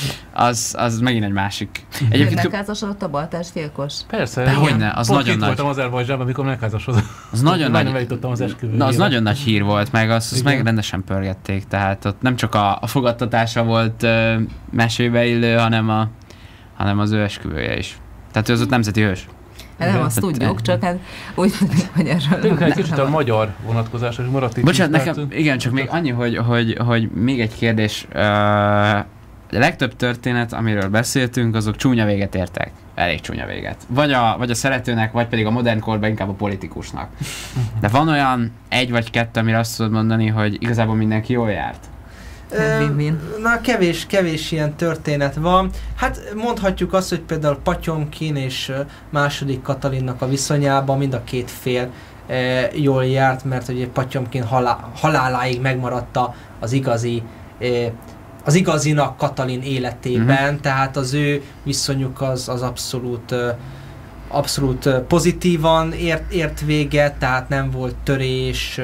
Az, az megint egy másik. Egyébként megházasodott a baltásgyilkos? Persze. De hogyne, az Pont nagyon itt nagy. voltam Azerbajdzsánban, amikor megházasodott. Az nagyon nagy. Nem az esküvőjére. Na, az nagyon nagy hír volt, meg azt, azt meg rendesen pörgették. Tehát ott nem csak a, a fogadtatása volt uh, mesébe illő, hanem, a, hanem az ő esküvője is. Tehát ő az ott nemzeti hős. Nem azt tudjuk, csak hát úgy tűnik, hogy erről Tényleg egy kicsit a magyar vonatkozásra is maradt itt. Bocsánat, nekem, igen, csak még annyi, hogy, hogy, hogy még egy kérdés. Uh, a legtöbb történet, amiről beszéltünk, azok csúnya véget értek. Elég csúnya véget. Vagy a, vagy a szeretőnek, vagy pedig a modern korban inkább a politikusnak. De van olyan egy vagy kettő, amire azt tudod mondani, hogy igazából mindenki jól járt? Win-win. Na, kevés, kevés ilyen történet van. Hát mondhatjuk azt, hogy például Potyomkin és második Katalinnak a viszonyában mind a két fél e, jól járt, mert ugye Potyomkin halá, haláláig megmaradt az igazi e, az igazinak Katalin életében, uh-huh. tehát az ő viszonyuk az, az abszolút abszolút pozitívan ért, ért véget, tehát nem volt törés,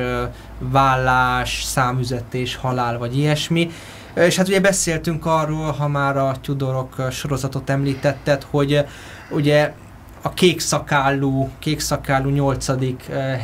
vállás, számüzetés, halál vagy ilyesmi. És hát ugye beszéltünk arról, ha már a Tudorok sorozatot említetted, hogy ugye a kékszakállú, kékszakállú nyolcadik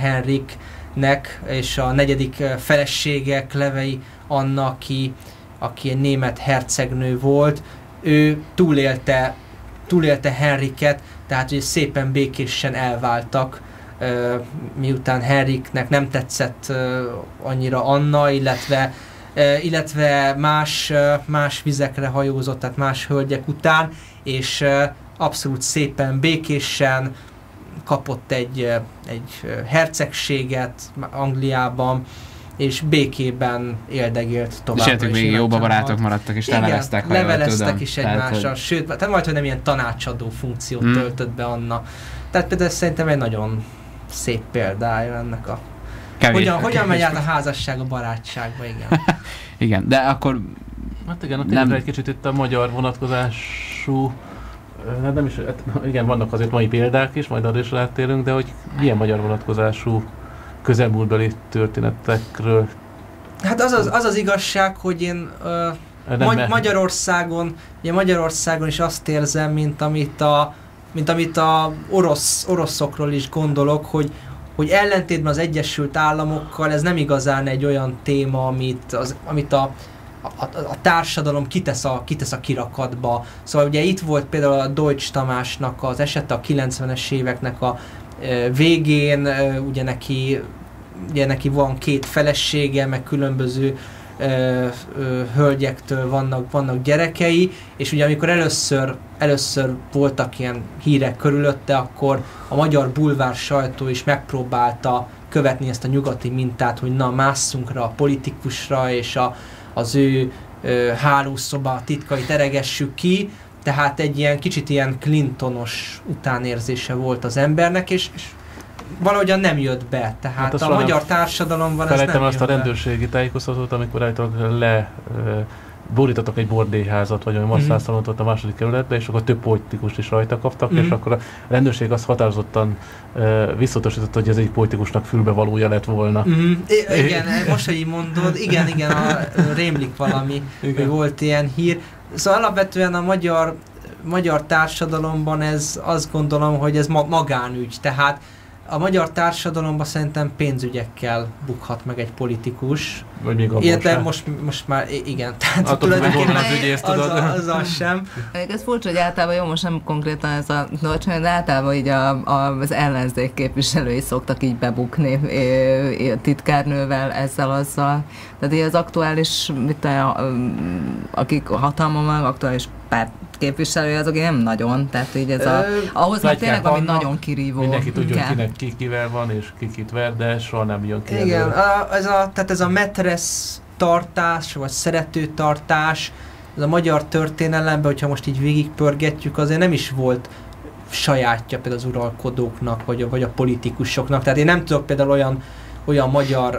Henriknek és a negyedik felesége Klevei Anna, aki, aki egy német hercegnő volt, ő túlélte, túlélte Henriket, tehát ugye szépen békésen elváltak, uh, miután Henriknek nem tetszett uh, annyira Anna, illetve, uh, illetve más, uh, más vizekre hajózott, tehát más hölgyek után, és uh, abszolút szépen békésen kapott egy, uh, egy hercegséget Angliában, és békében éldegélt tovább. És értük még jóba barátok maradtak, és leveleztek. Igen, leveleztek is egymással, hogy... sőt, tehát majd, hogy nem ilyen tanácsadó funkciót hmm. töltött be Anna. Tehát például szerintem egy nagyon szép példája ennek a... Kevés, hogyan kevés, hogyan megy át a házasság a barátságba, igen. Igen, de akkor... Hát igen, ott nem... egy kicsit itt a magyar vonatkozású... Hát nem is, hát igen, vannak azért mai példák is, majd arra is rátérünk, de hogy milyen magyar vonatkozású közelmúltbeli történetekről. Hát az az, az az igazság, hogy én uh, Ma- Magyarországon, ugye Magyarországon is azt érzem, mint amit a, mint amit a orosz, oroszokról is gondolok, hogy, hogy ellentétben az Egyesült Államokkal ez nem igazán egy olyan téma, amit, az, amit a, a, a társadalom kitesz a, kitesz a kirakatba. Szóval ugye itt volt például a Deutsch Tamásnak az esete a kilencvenes éveknek a végén, ugye neki, ugye neki van két felesége, meg különböző ö, ö, hölgyektől vannak, vannak gyerekei, és ugye amikor először, először voltak ilyen hírek körülötte, akkor a magyar bulvár sajtó is megpróbálta követni ezt a nyugati mintát, hogy na, másszunk rá a politikusra, és a, az ő ö, hálószoba titkait eregessük ki. Tehát egy ilyen kicsit ilyen Clintonos utánérzése volt az embernek, és, és valahogyan nem jött be. Tehát hát a magyar társadalomban ez nem azt jött a rendőrségi tájékoztatót, amikor állítólag le uh, borítottak egy bordélyházat, vagy olyan masszászalont ott a második kerületbe, és akkor több politikust is rajta kaptak, mm-hmm. és akkor a rendőrség azt határozottan uh, visszatosította, hogy ez egy politikusnak fülbevalója lett volna. Mm-hmm. I- igen, most, hogy így mondod, igen, igen, a, rémlik valami, igen. Hogy volt ilyen hír. Szóval alapvetően a magyar, magyar társadalomban ez, azt gondolom, hogy ez ma, magánügy, tehát a magyar társadalomban szerintem pénzügyekkel bukhat meg egy politikus. Vagy még illetve most, most már igen, tehát attól tulajdonképpen az ügyész, tudod. Az, az, az sem. Ez furcsa, hogy általában jó, most nem konkrétan ez a dolog, de általában így a, a, az ellenzék képviselői szoktak így bebukni é, é, titkárnővel, ezzel, azzal. Tehát így az aktuális, mit a, akik hatalmon van, aktuális párt képviselője, azok nem nagyon, tehát így ez a, ahhoz meg tényleg valami nagyon kirívó. Mindenki tudja, hogy kinek ki kivel van, és ki kit ver, de soha nem jön ki. Igen, a, ez a, tehát ez a metresz tartás, vagy szeretőtartás, ez a magyar történelemben, hogyha most így végigpörgetjük, azért nem is volt sajátja például az uralkodóknak, vagy a, vagy a politikusoknak. Tehát én nem tudok például olyan, olyan magyar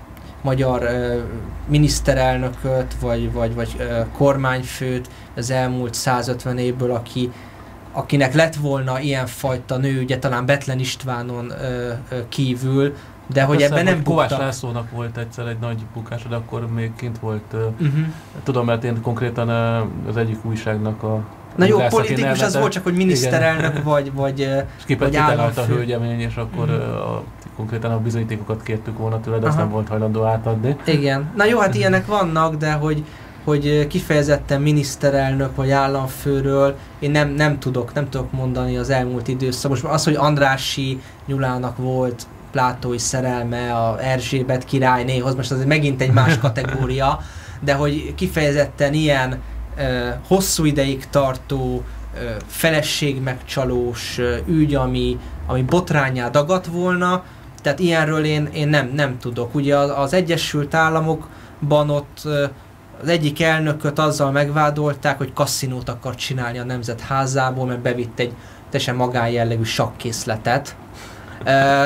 magyar uh, miniszterelnököt, vagy, vagy, vagy uh, kormányfőt az elmúlt százötven évből, aki, akinek lett volna ilyenfajta nő, ugye talán Bethlen Istvánon uh, uh, kívül, de hogy ebben nem buktak. Kovács Lászlónak volt egyszer egy nagy bukása, de akkor még kint volt. Uh, uh-huh. Tudom, mert én konkrétan uh, az egyik újságnak a Na jó, politikus az volt, csak hogy miniszterelnök vagy, vagy, és vagy államfő. A hölgyemény, és akkor uh-huh. a, konkrétan a bizonyítékokat kértük volna tőle, de azt nem volt hajlandó átadni. Igen. Na jó, hát ilyenek vannak, de hogy hogy kifejezetten miniszterelnök vagy államfőről én nem, nem tudok, nem tudok mondani az elmúlt időszak. Most az, hogy Andrássy Gyulának volt plátói szerelme a Erzsébet királynéhoz, most az megint egy más kategória, de hogy kifejezetten ilyen uh, hosszú ideig tartó uh, feleségmegcsalós uh, ügy, ami, ami botránnyá dagadt volna, tehát ilyenről én, én nem, nem tudok. Ugye az, az Egyesült Államokban ott uh, az egyik elnököt azzal megvádolták, hogy kaszinót akar csinálni a nemzetházából, mert bevitt egy teljesen magánjellegű sakkészletet. Uh,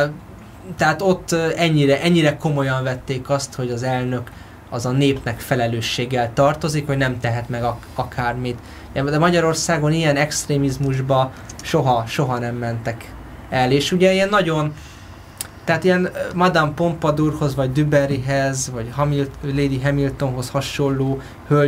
tehát ott ennyire, ennyire komolyan vették azt, hogy az elnök az a népnek felelősséggel tartozik, hogy nem tehet meg ak- akármit. De Magyarországon ilyen extrémizmusba soha, soha nem mentek el. És ugye ilyen nagyon, tehát ilyen Madame Pompadourhoz, vagy Dubarryhez, vagy Hamilton, Lady Hamiltonhoz hasonló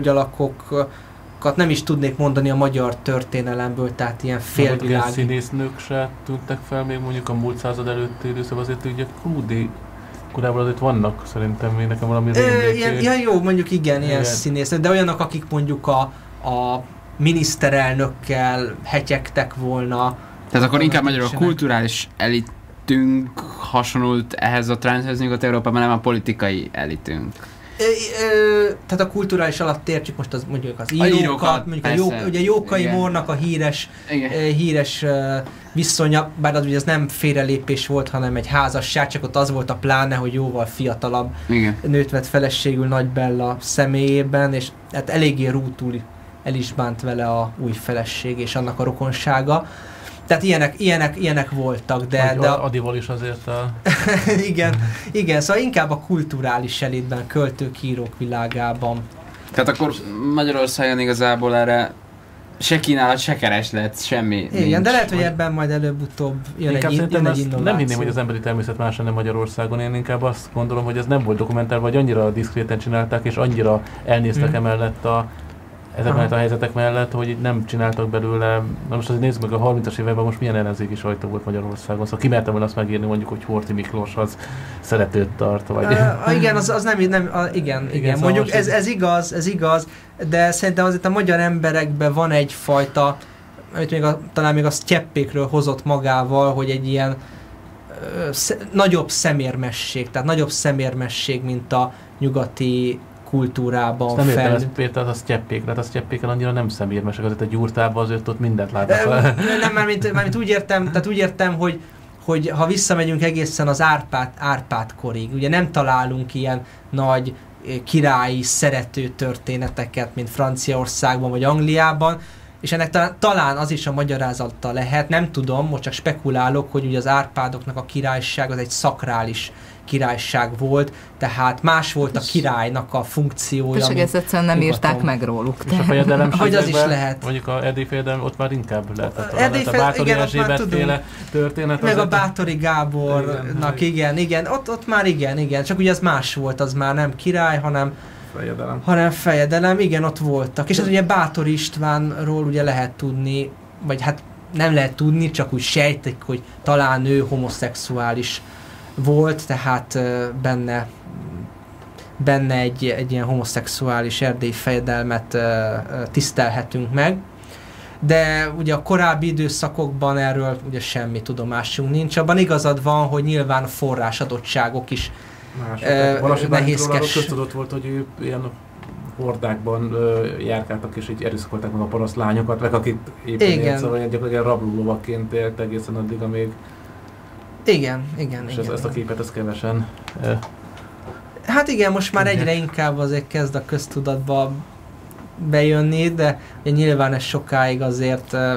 hölgyalakokat nem is tudnék mondani a magyar történelemből, tehát ilyen félvilági. Ilyen színésznők se tűntek fel még mondjuk a múlt század előtti időszakban, azért ugye Krúdi korábban azért vannak szerintem még nekem valami rémlék. Ja, jó, mondjuk igen, ilyen színésznők, de olyanok, akik mondjuk a, a miniszterelnökkel hetyegtek volna. Tehát akkor inkább magyarul a kulturális elitünk hasonlult ehhez a trendhez Nyugat-Európában, nem a politikai elitünk. Ö, ö, tehát a kulturális alatt értjük most az, mondjuk az írókat, írókat mondjuk persze, a jó, ugye Jókai igen. Mórnak a híres, igen. híres uh, viszonya, bár az ugye az nem félrelépés volt, hanem egy házasság, csak ott az volt a pláne, hogy jóval fiatalabb igen. nőt vett feleségül Nagy Bella személyében, és hát eléggé rútul el is bánt vele a új feleség és annak a rokonsága. Tehát ilyenek, ilyenek, ilyenek voltak, de... de a Adival is azért a... igen, igen, szóval inkább a kulturális elitben, költők, írók világában. Tehát akkor Magyarországon igazából erre se kínálat, se kereslet, semmi igen, nincs. De lehet, hogy ebben majd előbb-utóbb jön inkább egy, jön egy innováció. Nem hinném, hogy az emberi természet más lenne Magyarországon, én inkább azt gondolom, hogy ez nem volt dokumentálva, vagy annyira diszkréten csinálták, és annyira elnéztek hmm. emellett a ezek mellett a helyzetek mellett, hogy nem csináltak belőle, na most azért nézzük meg a harmincas években most milyen ellenzéki sajtó volt Magyarországon, szóval ki mertem volna azt megírni mondjuk, hogy Horthy Miklós az szeretőt tart, vagy... Uh, igen, az, az nem, nem a, igen, igen, igen szóval mondjuk ez, ez igaz, ez igaz, de szerintem azért a magyar emberekben van egyfajta, amit még a, talán még a sztyeppékről hozott magával, hogy egy ilyen uh, sz, nagyobb szemérmesség, tehát nagyobb szemérmesség, mint a nyugati kultúrában fel... Nem értem, például a sztyeppék, tehát a sztyeppéken annyira nem szemérmesek, azért a gyurtában azért ott mindent látnak. Nem, mármint, mármint úgy értem, tehát úgy értem, hogy, hogy ha visszamegyünk egészen az Árpád, Árpád korig, ugye nem találunk ilyen nagy királyi szerető történeteket, mint Franciaországban vagy Angliában, és ennek talán, talán az is a magyarázata lehet, nem tudom, most csak spekulálok, hogy ugye az Árpádoknak a királyság az egy szakrális királyság volt, tehát más volt a királynak a funkciója. És egész egyszerűen nem nyugaton. Írták meg róluk. És a fejedelemségekben, hogy az is lehet. Mondjuk a Erdély fejedelem, ott már inkább lehetett a, Erdély a Báthori Erzsébet féle történet. Meg a Báthori Gábornak, igen, igen, igen, ott, ott már igen, igen, csak ugye az más volt, az már nem király, hanem fejedelem. hanem fejedelem, igen, ott voltak. És az ugye Báthori Istvánról ugye lehet tudni, vagy hát nem lehet tudni, csak úgy sejtik, hogy talán ő homoszexuális volt, tehát uh, benne, benne egy, egy ilyen homoszexuális erdélyi fejedelmet uh, tisztelhetünk meg. De ugye a korábbi időszakokban erről ugye semmi tudomásunk nincs. Abban igazad van, hogy nyilván a forrásadottságok is uh, nehézkes. Köztudott volt, hogy ő ilyen hordákban uh, járkáltak és így erőszakolták meg a paraszt lányokat, meg akik éppen élt, szóval gyakorlatilag rablólovakként élt egészen addig, amíg Igen, igen, és igen. Ez, ezt a képet, ez kevesen. Eh. Hát igen, most már egyre inkább azért kezd a köztudatba bejönni, de nyilván ez sokáig azért uh,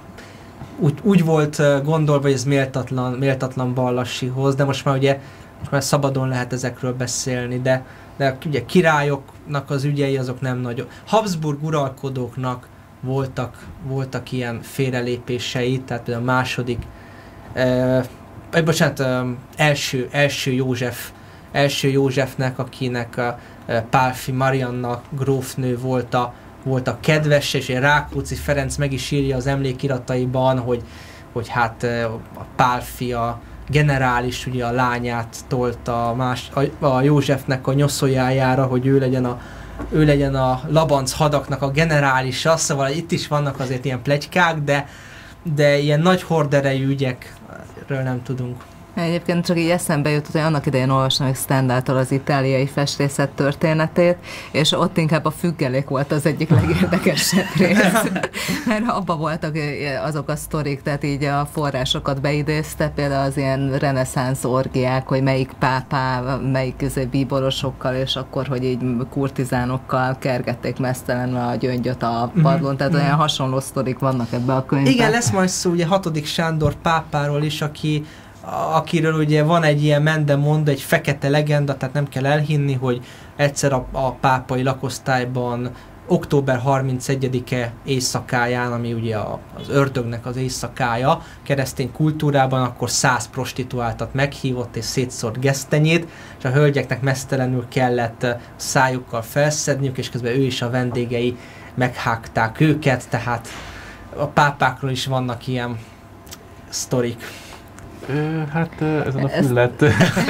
úgy, úgy volt uh, gondolva, hogy ez méltatlan, méltatlan Ballassihoz, de most már ugye most már szabadon lehet ezekről beszélni, de, de ugye királyoknak az ügyei azok nem nagyok. Habsburg uralkodóknak voltak, voltak ilyen félrelépései, tehát például a második uh, Egy, bocsánat, első, első József, első Józsefnek, akinek a Pálffy Marianna grófnő volt a, volt a kedves, és Rákóczi Ferenc meg is írja az emlékirataiban, hogy, hogy hát a Pálffy a generális ugye a lányát tolta a, más, a, a Józsefnek a nyoszójájára, hogy ő legyen a ő legyen a Labanc hadaknak a generálisa, szóval itt is vannak azért ilyen pletykák, de, de ilyen nagy horderejű ügyekről nem tudunk. Egyébként csak így eszembe jutott, hogy annak idején olvastam még Stendhaltól az itáliai festészet történetét, és ott inkább a függelék volt az egyik legérdekesebb rész. Mert abban voltak azok a sztorik, tehát így a forrásokat beidézte, például az ilyen reneszánsz orgiák, hogy melyik pápá, melyik bíborosokkal, és akkor, hogy így kurtizánokkal kergették mesztelenül a gyöngyöt a padlón, tehát olyan hasonló sztorik vannak ebben a könyvben. Igen, lesz majd szó ugye hatodik Sándor pápáról is, aki akiről ugye van egy ilyen mendemond, egy fekete legenda, tehát nem kell elhinni, hogy egyszer a, a pápai lakosztályban október harmincegyedike éjszakáján, ami ugye a, az ördögnek az éjszakája, keresztény kultúrában, akkor száz prostituáltat meghívott és szétszórt gesztenyét, és a hölgyeknek mesztelenül kellett szájukkal felszedniük, és közben ő és a vendégei meghágták őket, tehát a pápákról is vannak ilyen sztorik. Ö, hát ezen a füllet,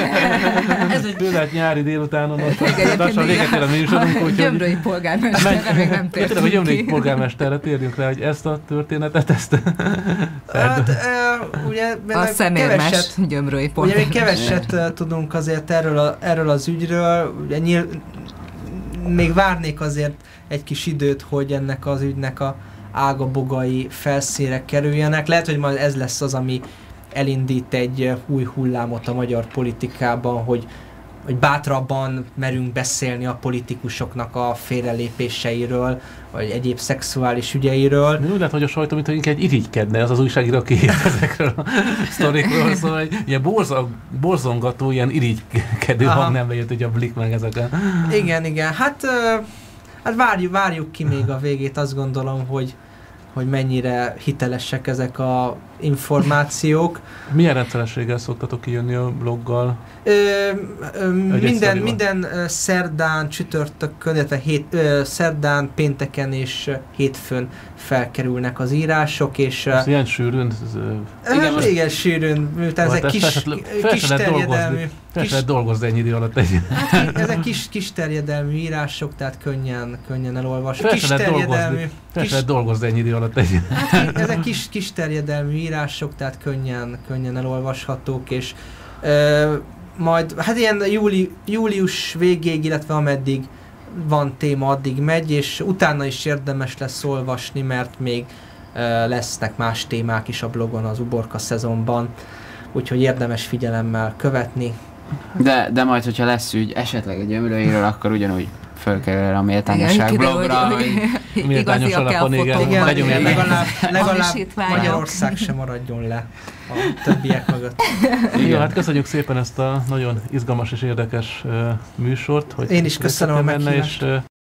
ez egy füllet nyári délutánon ott lassan véget ér a műsorunk, úgyhogy... Gyömrői polgármesterre még nem tértünk ki. A Gyömrői polgármesterre térjünk rá, hogy ezt a történetet, ezt... Hát, ugye, a szemérmes Gyömrői polgármester. Ugye még keveset tudunk azért erről, a, erről az ügyről, ugye nyíl, még várnék azért egy kis időt, hogy ennek az ügynek a ágabogai felszínre kerüljenek. Lehet, hogy majd ez lesz az, ami elindít egy új hullámot a magyar politikában, hogy, hogy bátrabban merünk beszélni a politikusoknak a félrelépéseiről, vagy egyéb szexuális ügyeiről. Úgy lehet, hogy a sajtó, mint hogy inkább irigykedne, az az újságíró, aki ezekről a sztorikról szól, hogy ilyen borzong, borzongató, ilyen irigykedő hangnembe jött, hogy a Blik meg ezeken. Igen, igen. Hát, hát várjuk, várjuk ki még a végét, azt gondolom, hogy hogy mennyire hitelesek ezek a információk. Milyen rendszerességgel szoktatok kijönni a bloggal? Ö, ö, minden, minden szerdán, csütörtökön, illetve hét, ö, szerdán, pénteken és hétfőn felkerülnek az írások, és... Ez ilyen sűrűn? Ez, igen, most, igen, sűrűn, miután ezek kis, fel kis terjedelmű... Fel se lehet dolgozni ennyi idő alatt egy. Hát, ezek kis, kis terjedelmű írások, tehát könnyen, könnyen elolvasható. Fel se lehet dolgozni, kis... dolgozni ennyi idő alatt egy. Hát, ezek kis, kis terjedelmű írások, tehát könnyen, könnyen elolvashatók, és ö, majd, hát ilyen júli, július végéig, illetve ameddig van téma, addig megy, és utána is érdemes lesz olvasni, mert még ö, lesznek más témák is a blogon az uborka szezonban, úgyhogy érdemes figyelemmel követni. De, de majd, hogyha lesz ügy esetleg egy Gyömrőiről, akkor ugyanúgy fölkerül a méltányosság blogra, hogy... Méltányos alapon, igen. igen legalább, legalább Magyarország sem maradjon le a többiek mögött. Jó, hát köszönjük szépen ezt a nagyon izgalmas és érdekes uh, műsort. Hogy én is köszönöm a meghívást.